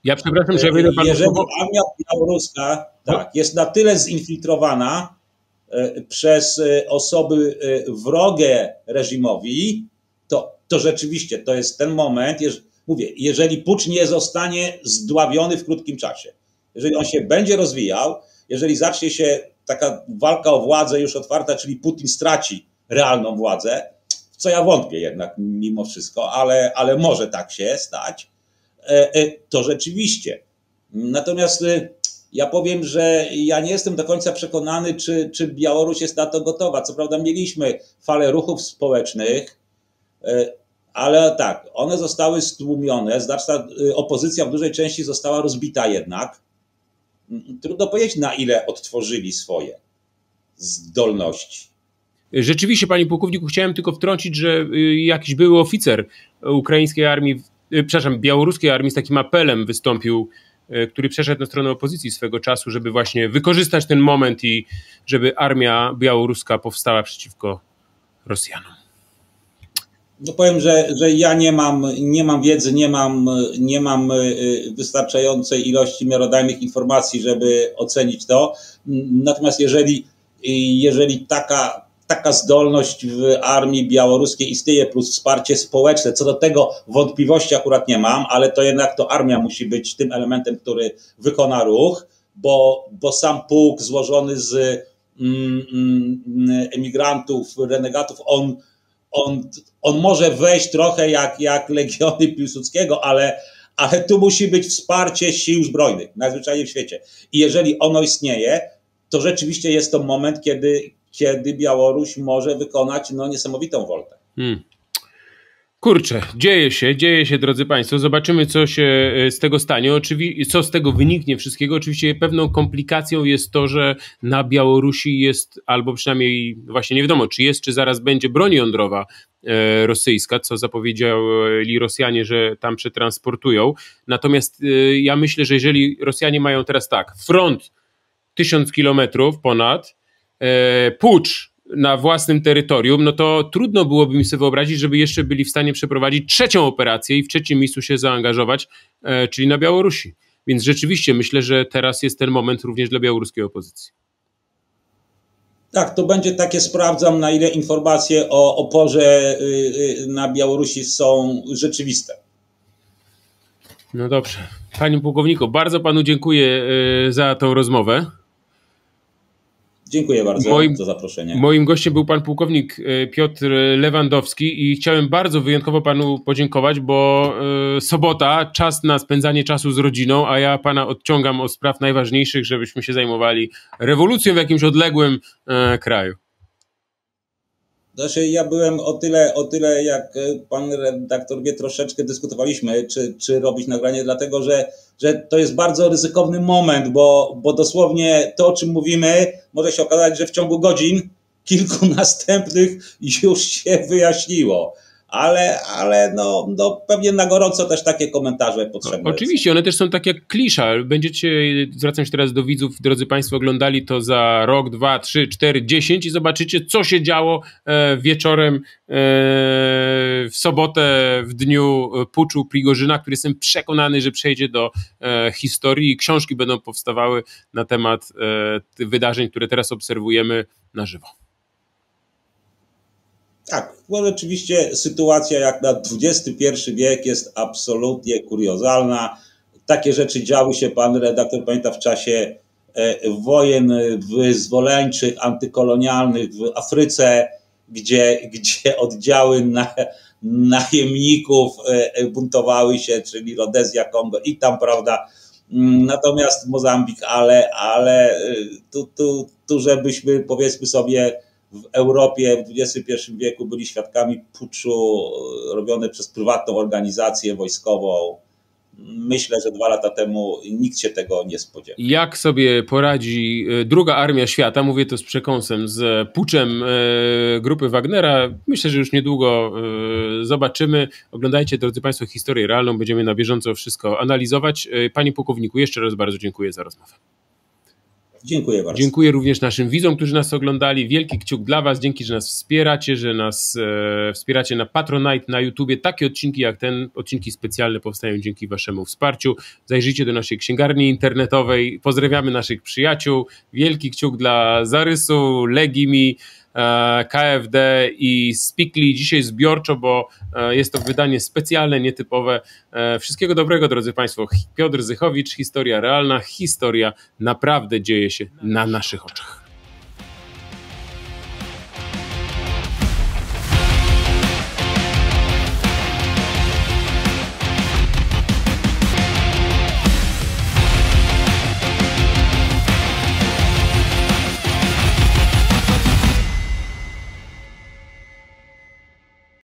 Ja przepraszam, że wejdę panu Jeżeli słowo. armia białoruska jest na tyle zinfiltrowana przez osoby wrogie reżimowi, to rzeczywiście to jest ten moment, mówię, jeżeli pucz nie zostanie zdławiony w krótkim czasie, jeżeli on się będzie rozwijał, jeżeli zacznie się taka walka o władzę już otwarta, czyli Putin straci realną władzę, w co ja wątpię jednak mimo wszystko, ale może tak się stać, to rzeczywiście. Natomiast ja powiem, że ja nie jestem do końca przekonany, czy Białoruś jest na to gotowa. Co prawda mieliśmy falę ruchów społecznych, ale tak, one zostały stłumione, znaczna opozycja w dużej części została rozbita jednak. Trudno powiedzieć, na ile odtworzyli swoje zdolności. Rzeczywiście, panie pułkowniku, chciałem tylko wtrącić, że jakiś były oficer ukraińskiej armii, przepraszam, białoruskiej armii z takim apelem wystąpił, który przeszedł na stronę opozycji swego czasu, żeby właśnie wykorzystać ten moment i żeby armia białoruska powstała przeciwko Rosjanom. No powiem, że ja nie mam wiedzy, nie mam wystarczającej ilości miarodajnych informacji, żeby ocenić to. Natomiast jeżeli taka zdolność w armii białoruskiej istnieje, plus wsparcie społeczne, co do tego wątpliwości akurat nie mam, ale to jednak to armia musi być tym elementem, który wykona ruch, bo sam pułk złożony z emigrantów, renegatów, on może wejść trochę jak legiony Piłsudskiego, ale tu musi być wsparcie sił zbrojnych, najzwyczajniej w świecie. I jeżeli ono istnieje, to rzeczywiście jest to moment, kiedy Białoruś może wykonać niesamowitą woltę. Kurczę, dzieje się, drodzy Państwo. Zobaczymy, co się z tego stanie. Co z tego wyniknie wszystkiego. Oczywiście pewną komplikacją jest to, że na Białorusi jest, albo przynajmniej właśnie nie wiadomo, czy jest, czy zaraz będzie broń jądrowa rosyjska, co zapowiedzieli Rosjanie, że tam przetransportują. Natomiast ja myślę, że jeżeli Rosjanie mają teraz front 1000 kilometrów ponad, pucz na własnym terytorium, no to trudno byłoby mi sobie wyobrazić, żeby jeszcze byli w stanie przeprowadzić trzecią operację i w trzecim miejscu się zaangażować, czyli na Białorusi. Więc rzeczywiście myślę, że teraz jest ten moment również dla białoruskiej opozycji. Tak, to będzie takie, sprawdzam, na ile informacje o oporze na Białorusi są rzeczywiste. No dobrze. Panie pułkowniku, bardzo panu dziękuję za tą rozmowę. Dziękuję bardzo za zaproszenie. Moim gościem był pan pułkownik Piotr Lewandowski i chciałem bardzo wyjątkowo panu podziękować, bo sobota, czas na spędzanie czasu z rodziną, a ja pana odciągam od spraw najważniejszych, żebyśmy się zajmowali rewolucją w jakimś odległym kraju. Znaczy, ja byłem o tyle jak pan redaktor wie, troszeczkę dyskutowaliśmy, czy robić nagranie, dlatego że to jest bardzo ryzykowny moment, bo dosłownie to, o czym mówimy, może się okazać, że w ciągu godzin kilku następnych już się wyjaśniło. Ale pewnie na gorąco też takie komentarze potrzebne. Oczywiście, one też są tak jak klisza. Będziecie, zwracam się teraz do widzów, drodzy Państwo, oglądali to za rok, 2, 3, 4, 10 i zobaczycie, co się działo wieczorem w sobotę, w dniu puczu Prigorzyna, który jestem przekonany, że przejdzie do historii i książki będą powstawały na temat tych wydarzeń, które teraz obserwujemy na żywo. Tak, bo rzeczywiście sytuacja jak na XXI wiek jest absolutnie kuriozalna. Takie rzeczy działy się, pan redaktor pamięta, w czasie wojen wyzwoleńczych, antykolonialnych w Afryce, gdzie oddziały najemników buntowały się, czyli Rodezja, Kongo i tam, prawda, natomiast Mozambik, ale tu żebyśmy, powiedzmy sobie, w Europie w XXI wieku byli świadkami puczu robione przez prywatną organizację wojskową. Myślę, że 2 lata temu nikt się tego nie spodziewał. Jak sobie poradzi druga armia świata, mówię to z przekąsem, z puczem grupy Wagnera, myślę, że już niedługo zobaczymy. Oglądajcie, drodzy Państwo, historię realną, będziemy na bieżąco wszystko analizować. Panie pułkowniku, jeszcze raz bardzo dziękuję za rozmowę. Dziękuję bardzo. Dziękuję również naszym widzom, którzy nas oglądali. Wielki kciuk dla Was. Dzięki, że nas wspieracie, że nas wspieracie na Patronite, na YouTubie. Takie odcinki jak ten, odcinki specjalne powstają dzięki Waszemu wsparciu. Zajrzyjcie do naszej księgarni internetowej. Pozdrawiamy naszych przyjaciół. Wielki kciuk dla Zarysu, Legimi, KFD i Spikli. Dzisiaj zbiorczo, bo jest to wydanie specjalne, nietypowe. Wszystkiego dobrego, drodzy Państwo. Piotr Zychowicz, historia realna, historia naprawdę dzieje się na naszych oczach.